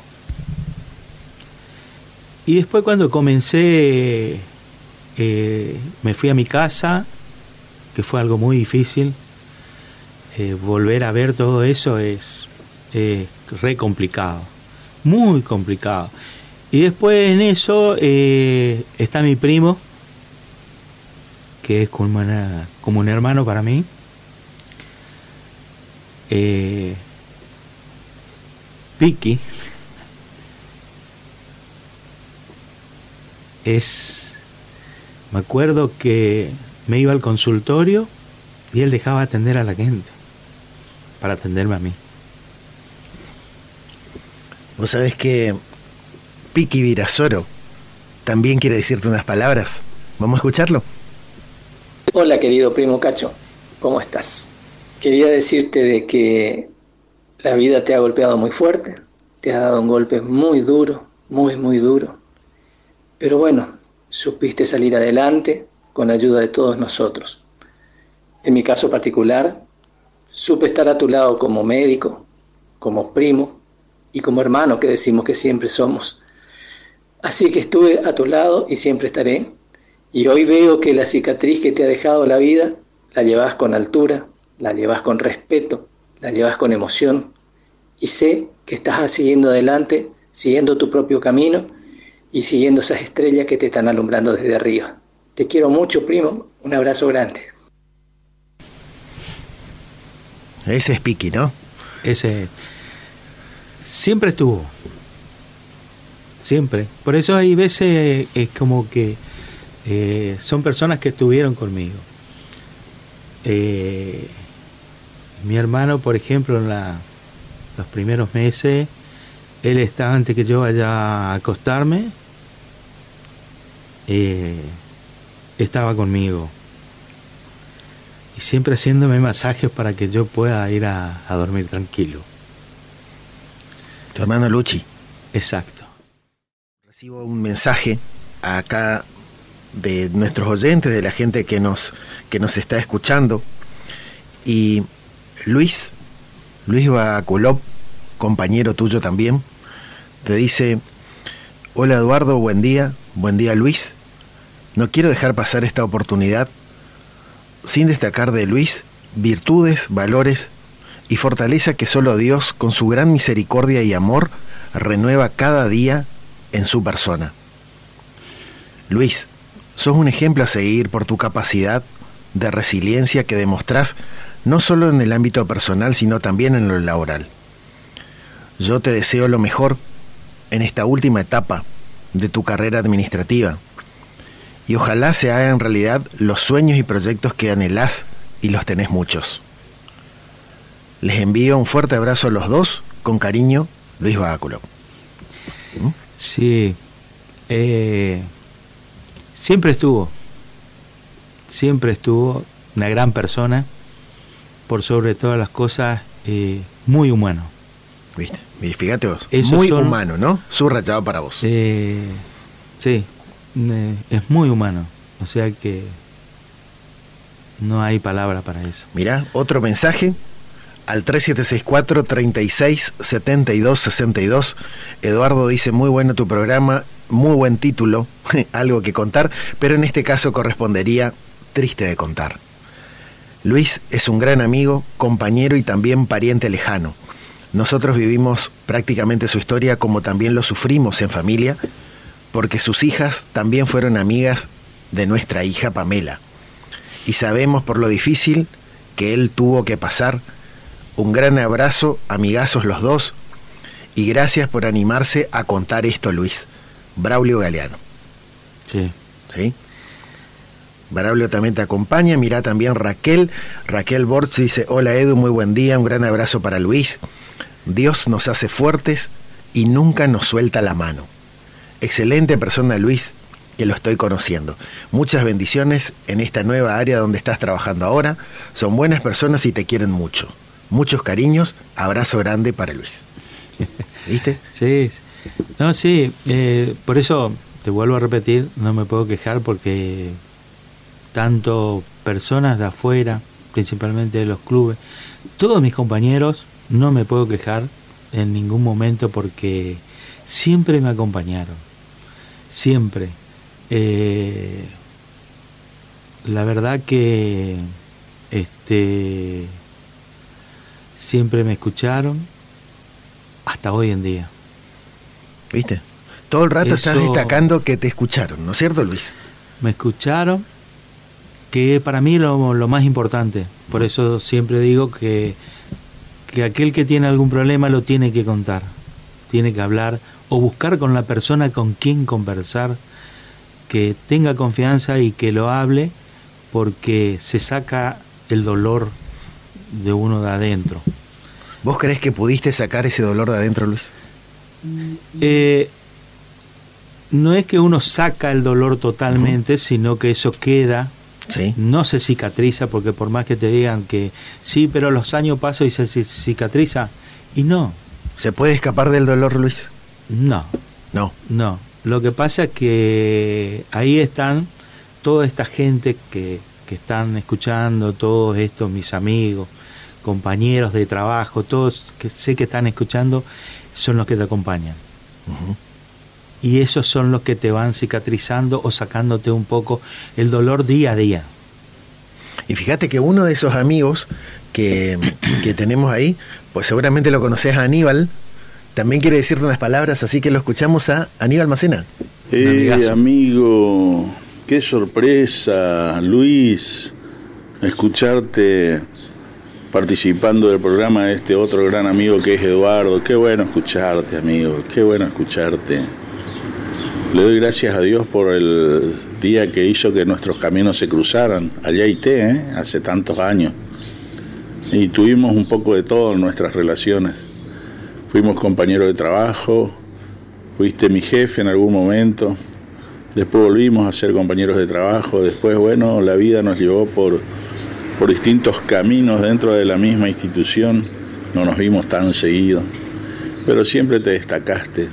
Y después cuando comencé, me fui a mi casa, que fue algo muy difícil. Volver a ver todo eso es re complicado, muy complicado. Y después en eso está mi primo, que es como un hermano para mí. Vicky me acuerdo que me iba al consultorio y él dejaba atender a la gente para atenderme a mí. Vos sabés que Vicky Virasoro también quiere decirte unas palabras. ¿Vamos a escucharlo? Hola, querido primo Cacho, ¿cómo estás? Quería decirte de que la vida te ha golpeado muy fuerte, te ha dado un golpe muy duro, muy duro. Pero bueno, supiste salir adelante con la ayuda de todos nosotros. En mi caso particular, supe estar a tu lado como médico, como primo y como hermano que decimos que siempre somos. Así que estuve a tu lado y siempre estaré. Y hoy veo que la cicatriz que te ha dejado la vida, la llevas con altura, la llevas con respeto, la llevas con emoción. Y sé que estás siguiendo adelante, siguiendo tu propio camino y siguiendo esas estrellas que te están alumbrando desde arriba. Te quiero mucho, primo. Un abrazo grande. Ese es Piqui, ¿no? Ese siempre estuvo. Siempre. Por eso hay veces es como que son personas que estuvieron conmigo. Mi hermano, por ejemplo, en los primeros meses, él estaba, antes que yo vaya a acostarme, estaba conmigo. Y siempre haciéndome masajes para que yo pueda ir a dormir tranquilo. Tu hermano Luchi. Exacto. Recibo un mensaje acá de nuestros oyentes, de la gente que nos está escuchando. Y Luis Baculov, compañero tuyo también, te dice: hola Eduardo, buen día Luis. No quiero dejar pasar esta oportunidad sin destacar de Luis virtudes, valores y fortaleza que solo Dios, con su gran misericordia y amor, renueva cada día en su persona. Luis, sos un ejemplo a seguir por tu capacidad de resiliencia que demostrás no solo en el ámbito personal, sino también en lo laboral. Yo te deseo lo mejor en esta última etapa de tu carrera administrativa y ojalá se hagan realidad los sueños y proyectos que anhelás, y los tenés muchos. Les envío un fuerte abrazo a los dos, con cariño, Luis Baculov. Sí, siempre estuvo una gran persona, por sobre todas las cosas, muy humano. ¿Viste? Y fíjate vos, Esos muy son, humano, ¿no? Subrayado para vos. Sí, es muy humano, o sea que no hay palabra para eso. Mirá, otro mensaje al 3764-367262. Eduardo dice, muy bueno tu programa, muy buen título, algo que contar, pero en este caso correspondería triste de contar. Luis es un gran amigo, compañero y también pariente lejano. Nosotros vivimos prácticamente su historia como también lo sufrimos en familia, porque sus hijas también fueron amigas de nuestra hija Pamela. Y sabemos por lo difícil que él tuvo que pasar. Un gran abrazo, amigazos los dos, y gracias por animarse a contar esto, Luis. Braulio Galeano. Sí. ¿Sí? Braulio también te acompaña. Mirá también Raquel Borch dice, hola Edu, muy buen día, un gran abrazo para Luis. Dios nos hace fuertes y nunca nos suelta la mano. Excelente persona Luis, que lo estoy conociendo. Muchas bendiciones en esta nueva área donde estás trabajando ahora. Son buenas personas y te quieren mucho. Muchos cariños, abrazo grande para Luis. ¿Viste? Sí, no, sí, por eso te vuelvo a repetir, no me puedo quejar porque tanto personas de afuera, principalmente de los clubes, todos mis compañeros, no me puedo quejar en ningún momento porque siempre me acompañaron, siempre. La verdad que siempre me escucharon hasta hoy en día. ¿Viste? Todo el rato estás destacando que te escucharon, ¿no es cierto, Luis? Me escucharon, que para mí lo más importante. Por eso siempre digo que aquel que tiene algún problema lo tiene que contar, tiene que hablar o buscar con la persona con quien conversar, que tenga confianza y que lo hable, porque se saca el dolor de uno de adentro. ¿Vos creés que pudiste sacar ese dolor de adentro, Luis? No es que uno saca el dolor totalmente, sino que eso queda, ¿sí? No se cicatriza, porque por más que te digan que sí, pero los años pasan y se cicatriza, y no. ¿Se puede escapar del dolor, Luis? No. Lo que pasa es que ahí están toda esta gente que están escuchando, todos estos mis amigos, compañeros de trabajo, todos que sé que están escuchando, son los que te acompañan. Uh-huh. Y esos son los que te van cicatrizando o sacándote un poco el dolor día a día. Y fíjate que uno de esos amigos que tenemos ahí, pues seguramente lo conoces, a Aníbal, también quiere decirte unas palabras, así que lo escuchamos a Aníbal Macena. Amigo, qué sorpresa, Luis, escucharte participando del programa de este otro gran amigo que es Eduardo. Qué bueno escucharte, amigo, qué bueno escucharte. Le doy gracias a Dios por el día que hizo que nuestros caminos se cruzaran, allá hace tantos años. Y tuvimos un poco de todo en nuestras relaciones. Fuimos compañeros de trabajo, fuiste mi jefe en algún momento, después volvimos a ser compañeros de trabajo, después, bueno, la vida nos llevó por distintos caminos dentro de la misma institución, no nos vimos tan seguido, pero siempre te destacaste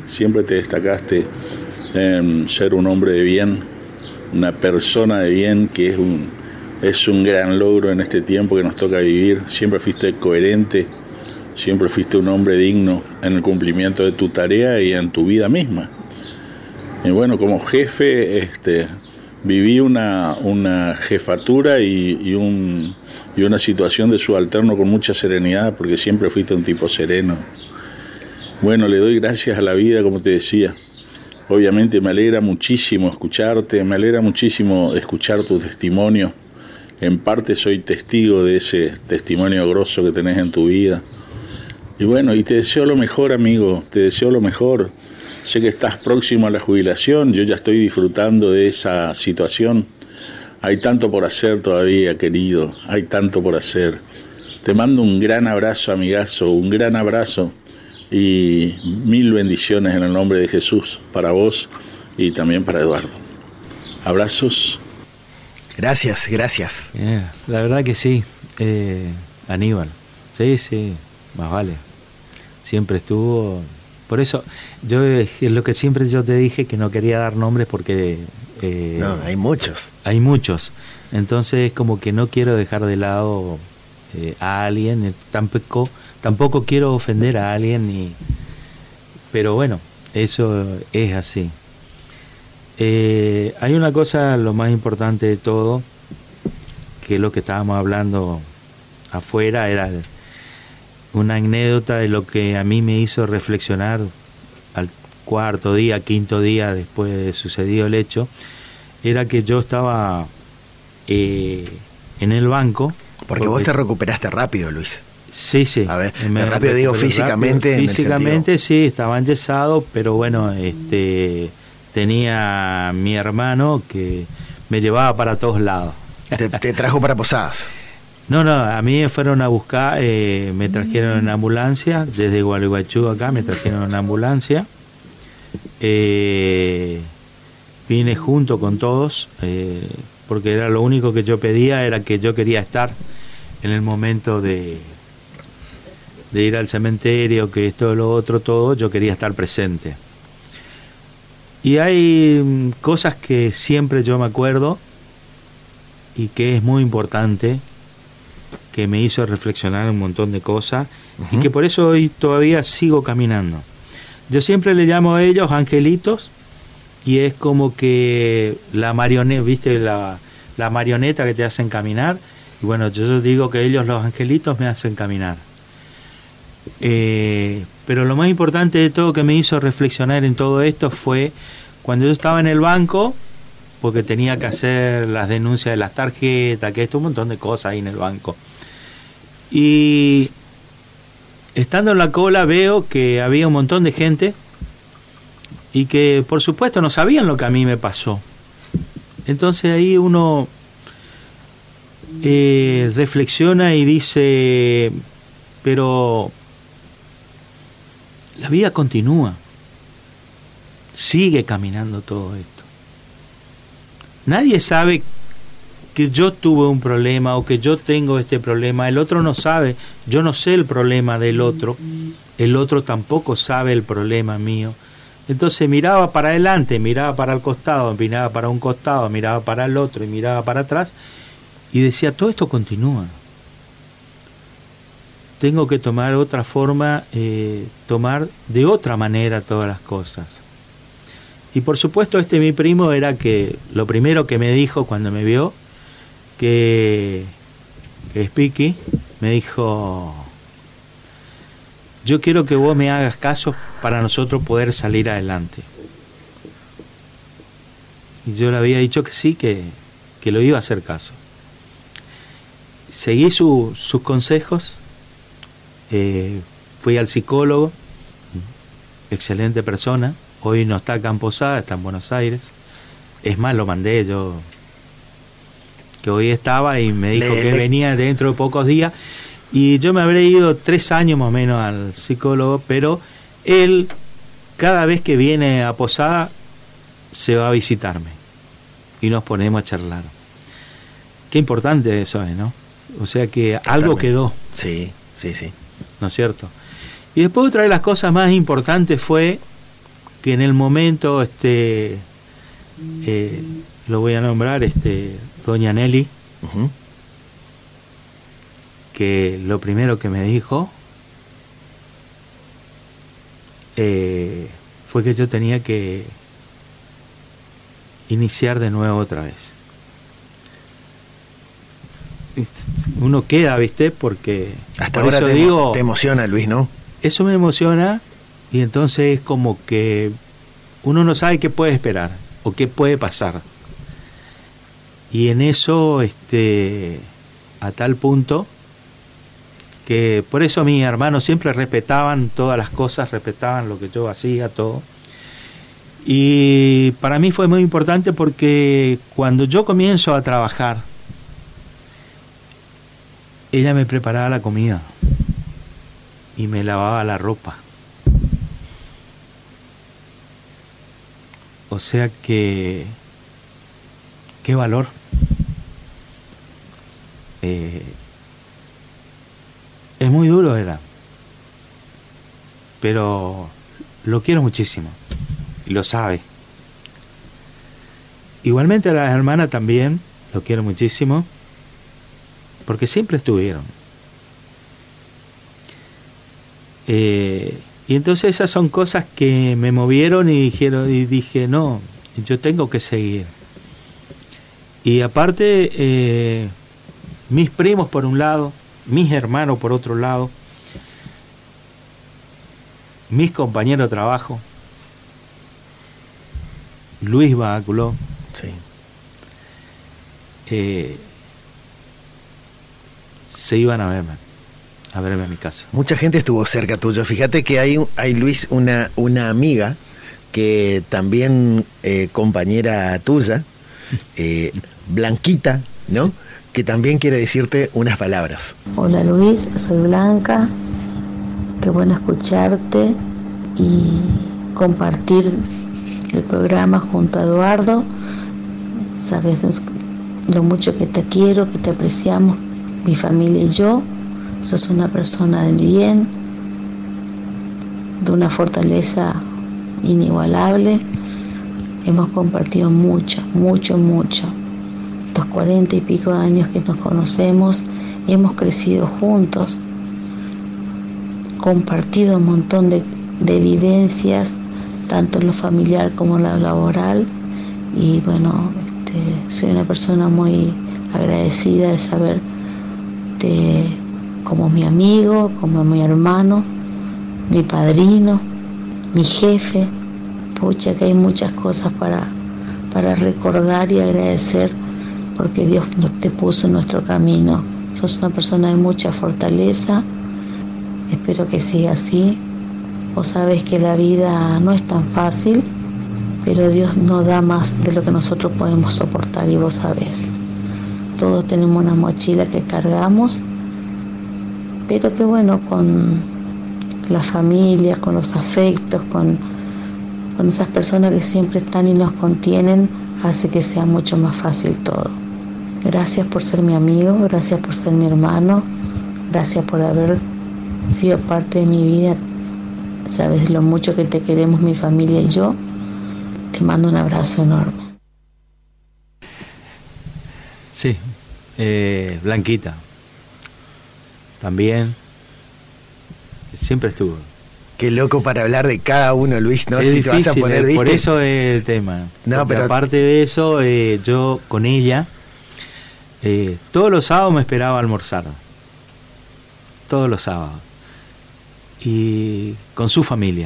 en ser un hombre de bien, una persona de bien, que es un gran logro en este tiempo que nos toca vivir. Siempre fuiste coherente, siempre fuiste un hombre digno en el cumplimiento de tu tarea y en tu vida misma. Y bueno, como jefe, viví una jefatura y una situación de subalterno con mucha serenidad, porque siempre fuiste un tipo sereno. Bueno, le doy gracias a la vida, como te decía. Obviamente me alegra muchísimo escucharte, me alegra muchísimo escuchar tu testimonio. En parte soy testigo de ese testimonio grosso que tenés en tu vida. Y bueno, y te deseo lo mejor, amigo, te deseo lo mejor. Sé que estás próximo a la jubilación, yo ya estoy disfrutando de esa situación. Hay tanto por hacer todavía, querido, hay tanto por hacer. Te mando un gran abrazo, amigazo, un gran abrazo. y 1000 bendiciones en el nombre de Jesús para vos y también para Eduardo. Abrazos. Gracias, gracias. La verdad que sí, Aníbal. Sí, más vale. Siempre estuvo. Por eso, es lo que siempre yo te dije, que no quería dar nombres porque... no, hay muchos. Hay muchos. Entonces, como que no quiero dejar de lado a alguien, tampoco quiero ofender a alguien, pero bueno, eso es así. Hay una cosa, lo más importante de todo, que es lo que estábamos hablando afuera, era una anécdota de lo que a mí me hizo reflexionar al quinto día después de sucedido el hecho. Era que yo estaba en el banco. Porque vos te recuperaste rápido, Luis. Sí. A ver, rápido digo físicamente. Físicamente sí, estaba enyesado, pero bueno, tenía mi hermano que me llevaba para todos lados. ¿Te trajo para Posadas? No, a mí me fueron a buscar, me trajeron en ambulancia, desde Gualeguaychú acá me trajeron en ambulancia. Vine junto con todos, porque era lo único que yo pedía, era que yo quería estar en el momento de ir al cementerio, que esto, lo otro, todo, yo quería estar presente. Y hay cosas que siempre yo me acuerdo y que es muy importante, que me hizo reflexionar un montón de cosas, y que por eso hoy todavía sigo caminando. Yo siempre le llamo a ellos angelitos, y es como que la marioneta, ¿viste? La marioneta que te hacen caminar, y bueno, yo digo que ellos, los angelitos, me hacen caminar. Pero lo más importante de todo que me hizo reflexionar en todo esto fue cuando yo estaba en el banco, porque tenía que hacer las denuncias de las tarjetas, que esto, un montón de cosas ahí en el banco. Y estando en la cola veo que había un montón de gente y que por supuesto no sabían lo que a mí me pasó. Entonces ahí uno reflexiona y dice, pero la vida continúa, sigue caminando todo esto. Nadie sabe que yo tuve un problema o que yo tengo este problema, el otro no sabe, yo no sé el problema del otro, el otro tampoco sabe el problema mío. Entonces miraba para adelante, miraba para el costado, miraba para un costado, miraba para el otro y miraba para atrás y decía, todo esto continúa. Tengo que tomar otra forma, tomar de otra manera todas las cosas. Y por supuesto mi primo era que lo primero que me dijo cuando me vio, que Spiky, me dijo, yo quiero que vos me hagas caso para nosotros poder salir adelante. Y yo le había dicho que sí, que lo iba a hacer caso. Seguí sus consejos, fui al psicólogo, excelente persona, hoy no está acá en Posada, está en Buenos Aires. Es más, lo mandé yo, que hoy estaba y me dijo que venía dentro de pocos días. Y yo me habré ido 3 años más o menos al psicólogo, pero él, cada vez que viene a Posada, se va a visitarme. Y nos ponemos a charlar. Qué importante eso es, ¿no? O sea que algo quedó. Sí. ¿No es cierto? Y después otra de las cosas más importantes fue que en el momento, lo voy a nombrar, doña Nelly, que lo primero que me dijo fue que yo tenía que iniciar de nuevo otra vez. Uno queda, ¿viste? Porque hasta ahora te emociona, Luis, ¿no? Eso me emociona, y entonces es como que uno no sabe qué puede esperar o qué puede pasar. Y en eso, a tal punto que por eso mis hermanos siempre respetaban todas las cosas, respetaban lo que yo hacía, todo. Y para mí fue muy importante porque cuando yo comienzo a trabajar, ella me preparaba la comida y me lavaba la ropa. O sea que, qué valor. Es muy duro, era. Pero lo quiero muchísimo. Y lo sabe. Igualmente a las hermanas también lo quiero muchísimo. Porque siempre estuvieron. Y entonces esas son cosas que me movieron y dije, no, yo tengo que seguir. Y aparte, mis primos por un lado, mis hermanos por otro lado, mis compañeros de trabajo, Luis Báculo, Sí. Se iban a verme a mi casa. Mucha gente estuvo cerca tuyo. Fíjate que hay Luis, una amiga que también compañera tuya, Blanquita, ¿no? Que también quiere decirte unas palabras. Hola Luis, soy Blanca. Qué bueno escucharte y compartir el programa junto a Eduardo. Sabes lo mucho que te quiero, que te apreciamos, mi familia y yo. Sos una persona de bien, de una fortaleza inigualable. Hemos compartido mucho, mucho, mucho. Estos 40 y pico de años que nos conocemos y hemos crecido juntos, compartido un montón de vivencias, tanto en lo familiar como en lo laboral. Y bueno, soy una persona muy agradecida de saber como mi amigo, como mi hermano, mi padrino, mi jefe. Pucha, que hay muchas cosas para recordar y agradecer, porque Dios te puso en nuestro camino. Sos una persona de mucha fortaleza. Espero que siga así. Vos sabés que la vida no es tan fácil, pero Dios nos da más de lo que nosotros podemos soportar, y vos sabés. Todos tenemos una mochila que cargamos, pero que bueno, con la familia, con los afectos, con esas personas que siempre están y nos contienen, hace que sea mucho más fácil todo. Gracias por ser mi amigo, gracias por ser mi hermano, gracias por haber sido parte de mi vida. Sabes lo mucho que te queremos mi familia y yo. Te mando un abrazo enorme. Sí, Blanquita también siempre estuvo. Qué loco para hablar de cada uno, Luis, ¿no? Es si difícil, te vas a poner, ¿viste? Por eso es el tema. No, pero aparte de eso, yo con ella, todos los sábados me esperaba almorzar. Todos los sábados. Y con su familia.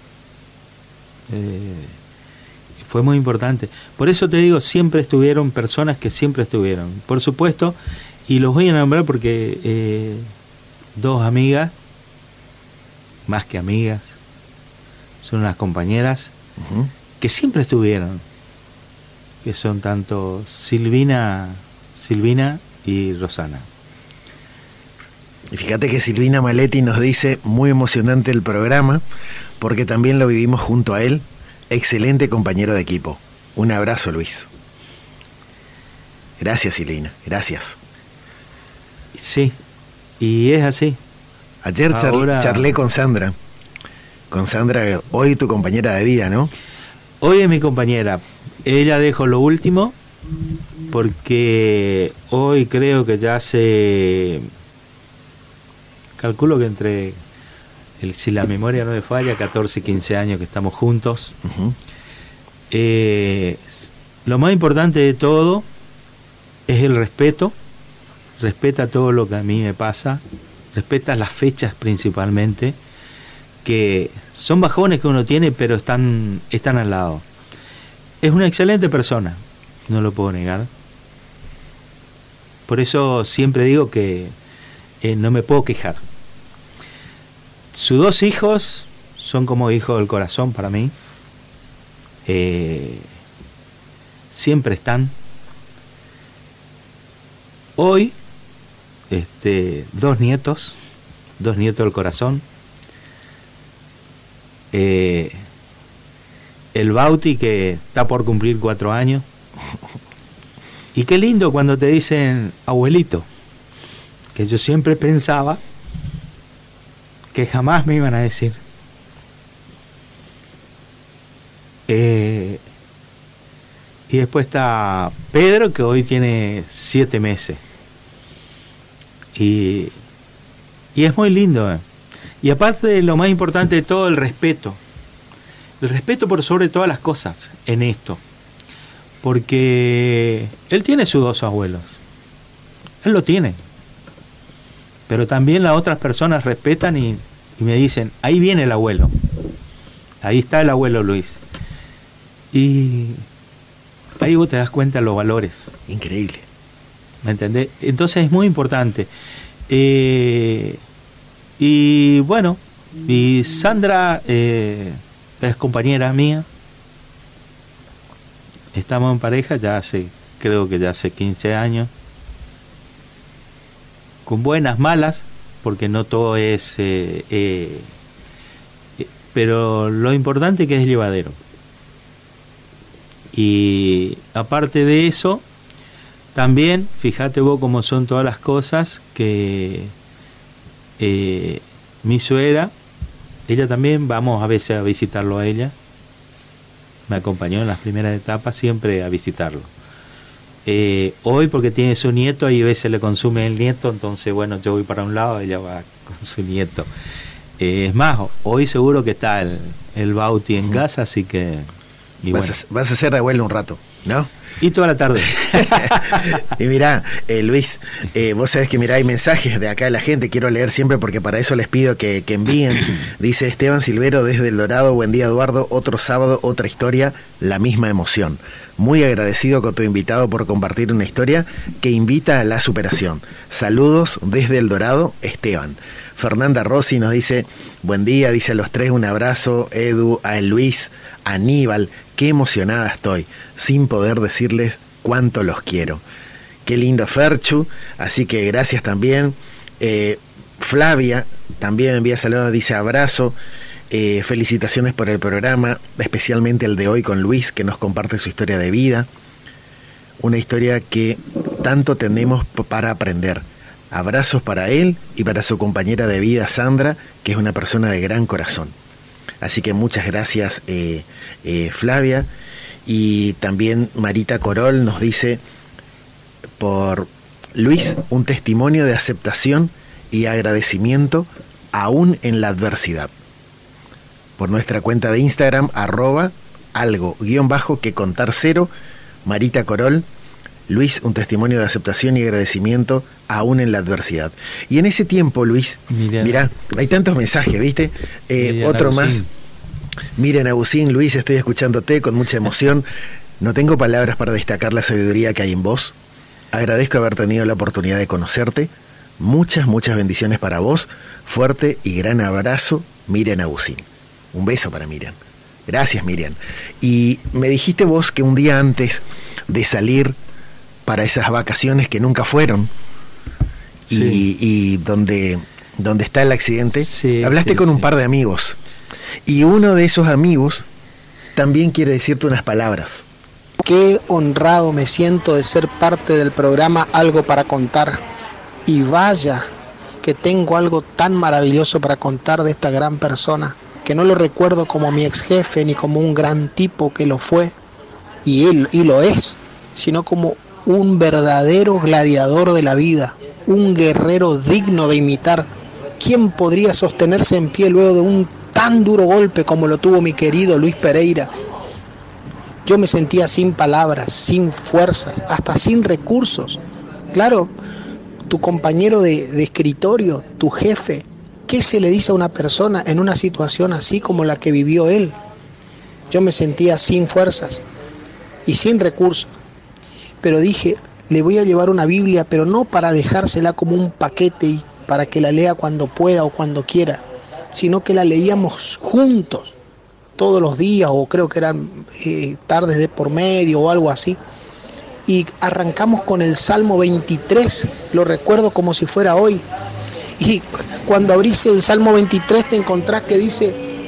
Fue muy importante. Por eso te digo, siempre estuvieron personas que siempre estuvieron. Por supuesto, y los voy a nombrar porque dos amigas, más que amigas, son unas compañeras que siempre estuvieron, que son tanto Silvina y Rosana. Y fíjate que Silvina Maletti nos dice, muy emocionante el programa, porque también lo vivimos junto a él. Excelente compañero de equipo. Un abrazo, Luis. Gracias, Silvina, gracias. Sí, y es así. Ayer charlé con Sandra. Con Sandra, hoy tu compañera de vida, ¿no? Hoy es mi compañera. Ella dejó lo último, porque hoy creo que ya calculo que entre, si la memoria no me falla, 14, 15 años que estamos juntos. Lo más importante de todo es el respeto. Respeta todo lo que a mí me pasa. Respeta las fechas principalmente, que son bajones que uno tiene, pero están al lado. Es una excelente persona, no lo puedo negar. Por eso siempre digo que no me puedo quejar. Sus dos hijos son como hijos del corazón para mí. Siempre están. Hoy, dos nietos del corazón. el Bauti, que está por cumplir 4 años. Y qué lindo cuando te dicen abuelito, que yo siempre pensaba que jamás me iban a decir. Y después está Pedro, que hoy tiene 7 meses. Y es muy lindo. Y aparte, lo más importante de todo, el respeto. El respeto por sobre todas las cosas en esto. Porque él tiene sus 2 abuelos. Él lo tiene. Pero también las otras personas respetan y me dicen, ahí viene el abuelo. Ahí está el abuelo Luis. Y ahí vos te das cuenta de los valores. Increíble. ¿Me entendés? Entonces es muy importante. Y bueno, y Sandra es compañera mía. Estamos en pareja creo que ya hace 15 años. Con buenas, malas, porque no todo es... pero lo importante es que es llevadero. Y aparte de eso, también, fíjate vos cómo son todas las cosas, que mi suegra, ella también, vamos a veces a visitarlo a ella. Me acompañó en las primeras etapas siempre a visitarlo. Hoy, porque tiene su nieto, y a veces le consume el nieto, entonces bueno, yo voy para un lado, ella va con su nieto. Es más, hoy seguro que está el Bauti en casa, así que... Vas a ser de abuelo un rato, ¿no? Y toda la tarde. Y mirá, Luis, vos sabés que mirá, hay mensajes de acá de la gente, quiero leer siempre porque para eso les pido que envíen. Dice Esteban Silvero desde El Dorado: buen día Eduardo, otro sábado, otra historia, la misma emoción. Muy agradecido con tu invitado por compartir una historia que invita a la superación. Saludos desde El Dorado, Esteban. Fernanda Rossi nos dice, buen día, dice a los 3, un abrazo, Edu, a Luis, a Aníbal, qué emocionada estoy, sin poder decirles cuánto los quiero. Qué lindo Ferchu, así que gracias también. Flavia también envía saludos, dice abrazo, felicitaciones por el programa, especialmente el de hoy con Luis, que nos comparte su historia de vida, una historia que tanto tenemos para aprender. Abrazos para él y para su compañera de vida, Sandra, que es una persona de gran corazón. Así que muchas gracias, Flavia. Y también Marita Corol nos dice, por Luis, un testimonio de aceptación y agradecimiento aún en la adversidad. Por nuestra cuenta de Instagram, @algo_que_contar0, Marita Corol. Luis, un testimonio de aceptación y agradecimiento aún en la adversidad. Y en ese tiempo, Luis, mirá, hay tantos mensajes, ¿viste? Otro Agustín. Más. Miren, Agustín, Luis, estoy escuchándote con mucha emoción. No tengo palabras para destacar la sabiduría que hay en vos. Agradezco haber tenido la oportunidad de conocerte. Muchas, muchas bendiciones para vos. Fuerte y gran abrazo, Miriam Agustín. Un beso para Miriam. Gracias, Miriam. Y me dijiste vos que un día antes de salir para esas vacaciones que nunca fueron, sí, y donde está el accidente, sí, hablaste con un par de amigos, y uno de esos amigos también quiere decirte unas palabras. Qué honrado me siento de ser parte del programa Algo para Contar, y vaya que tengo algo tan maravilloso para contar de esta gran persona, que no lo recuerdo como mi ex jefe ni como un gran tipo que lo fue, y lo es, sino como un verdadero gladiador de la vida, un guerrero digno de imitar. ¿Quién podría sostenerse en pie luego de un tan duro golpe como lo tuvo mi querido Luis Pereira? Yo me sentía sin palabras, sin fuerzas, hasta sin recursos. Claro, tu compañero de escritorio, tu jefe, ¿qué se le dice a una persona en una situación así como la que vivió él? Yo me sentía sin fuerzas y sin recursos. Pero dije, le voy a llevar una Biblia, pero no para dejársela como un paquete y para que la lea cuando pueda o cuando quiera, sino que la leíamos juntos, todos los días, o creo que eran tardes de por medio o algo así. Y arrancamos con el Salmo 23, lo recuerdo como si fuera hoy. Y cuando abrís el Salmo 23 te encontrás que dice,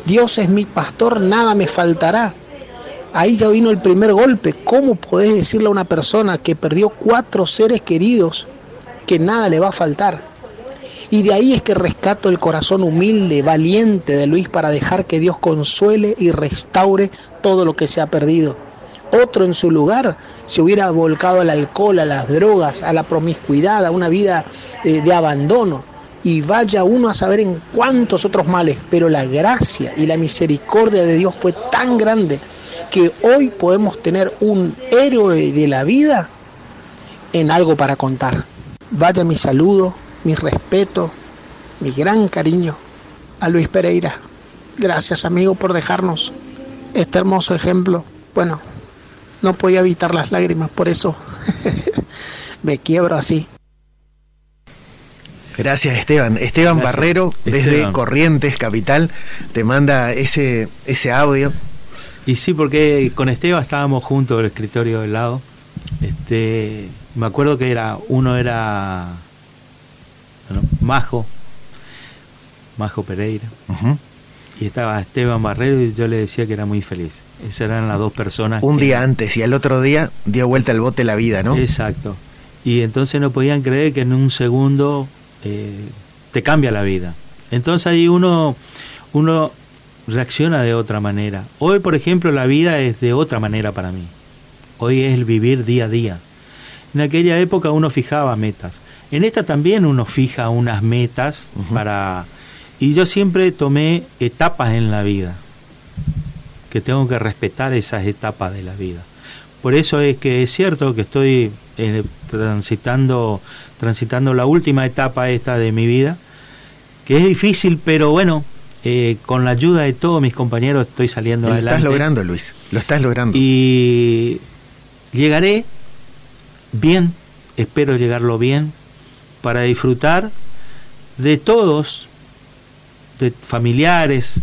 Dios es mi pastor, nada me faltará. Ahí ya vino el primer golpe. ¿Cómo podés decirle a una persona que perdió 4 seres queridos que nada le va a faltar? Y de ahí es que rescato el corazón humilde, valiente de Luis para dejar que Dios consuele y restaure todo lo que se ha perdido. Otro en su lugar se hubiera volcado al alcohol, a las drogas, a la promiscuidad, a una vida de abandono. Y vaya uno a saber en cuántos otros males, pero la gracia y la misericordia de Dios fue tan grande que hoy podemos tener un héroe de la vida en algo para contar. Vaya mi saludo, mi respeto, mi gran cariño a Luis Pereira. Gracias, amigo, por dejarnos este hermoso ejemplo. Bueno, no podía evitar las lágrimas, por eso me quiebro así. Gracias, Esteban. Esteban Gracias, Barrero, desde Esteban. Corrientes, capital, te manda ese audio. Y sí, porque con Esteban estábamos juntos en el escritorio del lado. Me acuerdo que uno era Majo Pereira, y estaba Esteban Barrero, y yo le decía que era muy feliz. Esas eran las 2 personas. Un día antes, y al otro día dio vuelta al bote la vida, ¿no? Exacto. Y entonces no podían creer que en un segundo te cambia la vida. Entonces ahí uno reacciona de otra manera. Hoy, por ejemplo, la vida es de otra manera para mí. Hoy es el vivir día a día. En aquella época uno fijaba metas. En esta también uno fija unas metas para... Y yo siempre tomé etapas en la vida, que tengo que respetar esas etapas de la vida. Por eso es que es cierto que estoy transitando la última etapa esta de mi vida, que es difícil, pero bueno, con la ayuda de todos mis compañeros estoy saliendo adelante. Lo estás logrando, Luis, lo estás logrando. Y llegaré bien, espero llegarlo bien, para disfrutar de todos, de familiares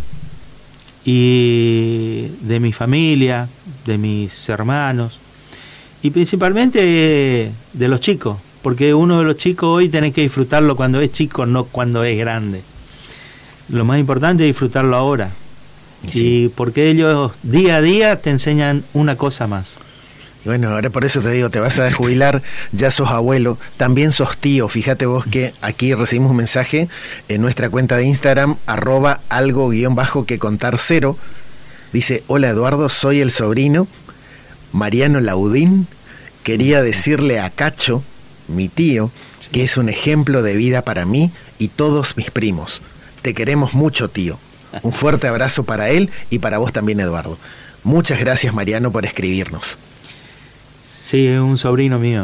y de mi familia, de mis hermanos, y principalmente de los chicos, porque uno de los chicos hoy tenés que disfrutarlo cuando es chico, no cuando es grande. Lo más importante es disfrutarlo ahora, y porque ellos día a día te enseñan una cosa más. Bueno, ahora por eso te digo, te vas a jubilar, ya sos abuelo, también sos tío. Fíjate vos que aquí recibimos un mensaje en nuestra cuenta de Instagram, @algo_que_contar0. Dice: hola Eduardo, soy el sobrino Mariano Laudín. Quería decirle a Cacho, mi tío, que es un ejemplo de vida para mí y todos mis primos. Te queremos mucho, tío. Un fuerte abrazo para él y para vos también, Eduardo. Muchas gracias, Mariano, por escribirnos. Sí, es un sobrino mío.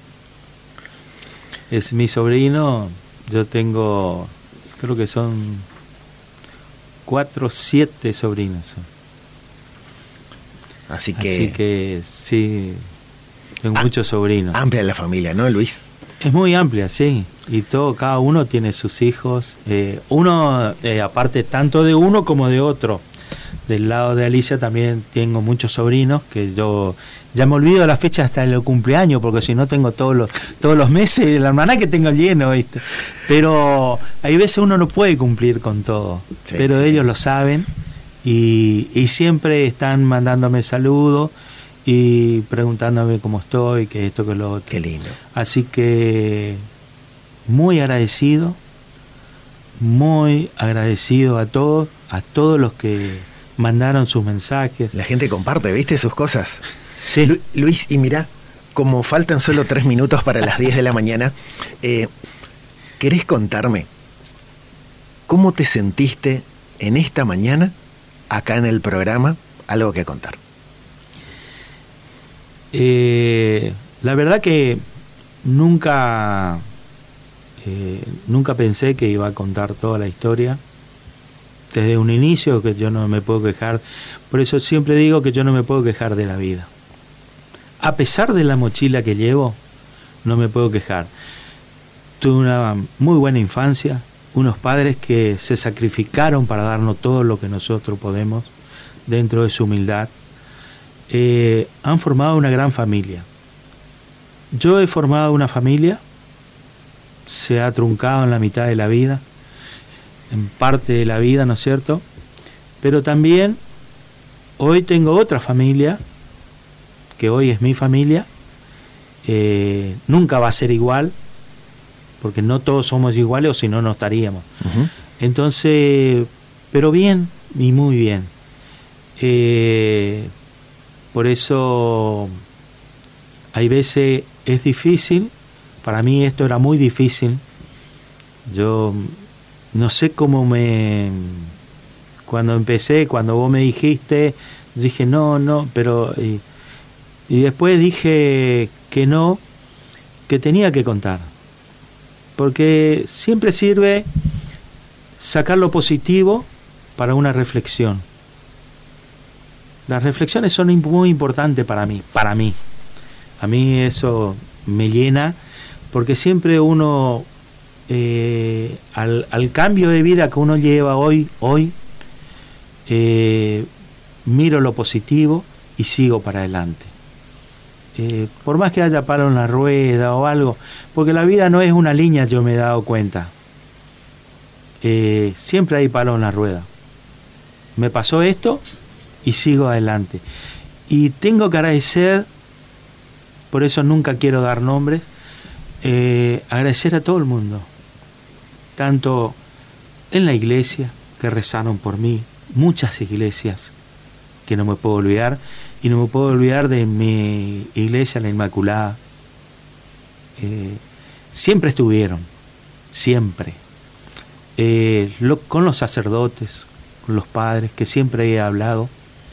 Es mi sobrino. Yo tengo, creo que son 4, 7 sobrinos. Así que sí, tengo muchos sobrinos. Amplia la familia, ¿no, Luis? Es muy amplia, sí. Y cada uno tiene sus hijos. Uno, aparte tanto de uno como de otro. Del lado de Alicia también tengo muchos sobrinos que yo ya me olvido la fecha hasta el cumpleaños, porque si no tengo todos los meses el almanaque tengo lleno, ¿viste? Pero hay veces uno no puede cumplir con todo, pero ellos lo saben y siempre están mandándome saludos y preguntándome cómo estoy, que esto, que lo otro. Qué lindo. Así que muy agradecido a todos los que mandaron sus mensajes. La gente comparte, ¿viste? Sus cosas. Sí. Luis, y mirá, como faltan solo 3 minutos para las 10 de la mañana, ¿querés contarme cómo te sentiste en esta mañana acá en el programa Algo que Contar? La verdad que nunca pensé que iba a contar toda la historia. Desde un inicio que yo no me puedo quejar, por eso siempre digo que yo no me puedo quejar de la vida. A pesar de la mochila que llevo, no me puedo quejar. Tuve una muy buena infancia, unos padres que se sacrificaron para darnos todo lo que nosotros podemos, dentro de su humildad. Han formado una gran familia. Yo he formado una familia, se ha truncado en la mitad de la vida, en parte de la vida, ¿no es cierto? Pero también hoy tengo otra familia, que hoy es mi familia. Nunca va a ser igual, porque no todos somos iguales, o si no, no estaríamos. Uh-huh. Entonces, pero bien, y muy bien. Por eso hay veces es difícil. Para mí esto era muy difícil. Yo no sé cómo cuando empecé, cuando vos me dijiste, dije no, pero y después dije que no, que tenía que contar, porque siempre sirve sacar lo positivo para una reflexión. Las reflexiones son muy importantes para mí. A mí eso me llena, porque siempre uno al cambio de vida que uno lleva hoy miro lo positivo y sigo para adelante. Por más que haya palo en la rueda o algo, porque la vida no es una línea, yo me he dado cuenta. Siempre hay palo en la rueda. Me pasó esto y sigo adelante. Y tengo que agradecer, por eso nunca quiero dar nombres, agradecer a todo el mundo, tanto en la iglesia, que rezaron por mí, muchas iglesias que no me puedo olvidar, y no me puedo olvidar de mi iglesia, la Inmaculada. Siempre estuvieron, siempre, con los sacerdotes, con los padres, que siempre he hablado.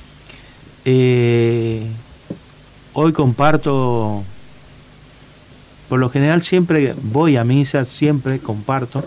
Hoy comparto, por lo general siempre voy a misa, siempre comparto,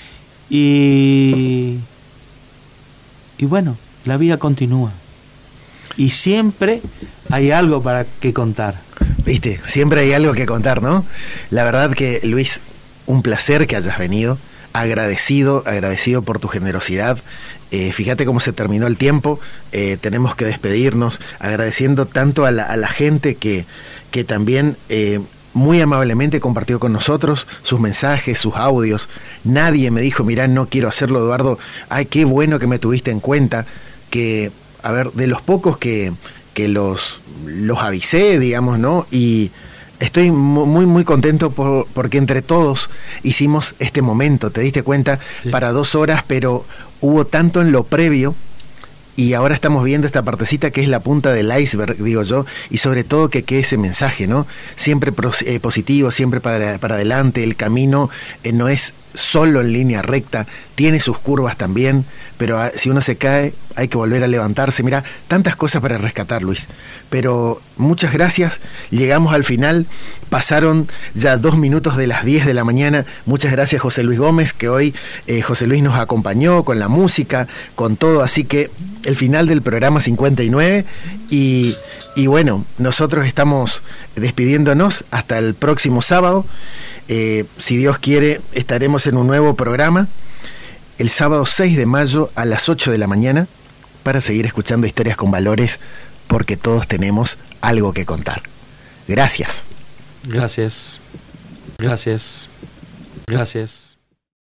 y bueno, la vida continúa. Y siempre hay algo para que contar. Viste, siempre hay algo que contar, ¿no? La verdad que, Luis, un placer que hayas venido. Agradecido por tu generosidad. Fíjate cómo se terminó el tiempo. Tenemos que despedirnos, agradeciendo tanto a la gente que también muy amablemente compartió con nosotros sus mensajes, sus audios. Nadie me dijo, mirá, no quiero hacerlo, Eduardo. Ay, qué bueno que me tuviste en cuenta. Que, a ver, de los pocos que los avisé, digamos, ¿no? Y estoy muy contento porque entre todos hicimos este momento, ¿te diste cuenta? Sí. Para 2 horas, pero hubo tanto en lo previo, y ahora estamos viendo esta partecita que es la punta del iceberg, digo yo, y sobre todo que quede ese mensaje, ¿no? Siempre positivo, siempre para adelante. El camino no es solo en línea recta, tiene sus curvas también, pero si uno se cae hay que volver a levantarse. Mira, tantas cosas para rescatar, Luis, pero muchas gracias. Llegamos al final, pasaron ya 2 minutos de las 10 de la mañana. Muchas gracias, José Luis Gómez, que hoy José Luis nos acompañó con la música, con todo, así que el final del programa 59, y bueno, nosotros estamos despidiéndonos hasta el próximo sábado. Si Dios quiere, estaremos en un nuevo programa el sábado 6 de mayo a las 8 de la mañana para seguir escuchando historias con valores, porque todos tenemos algo que contar. Gracias. Gracias.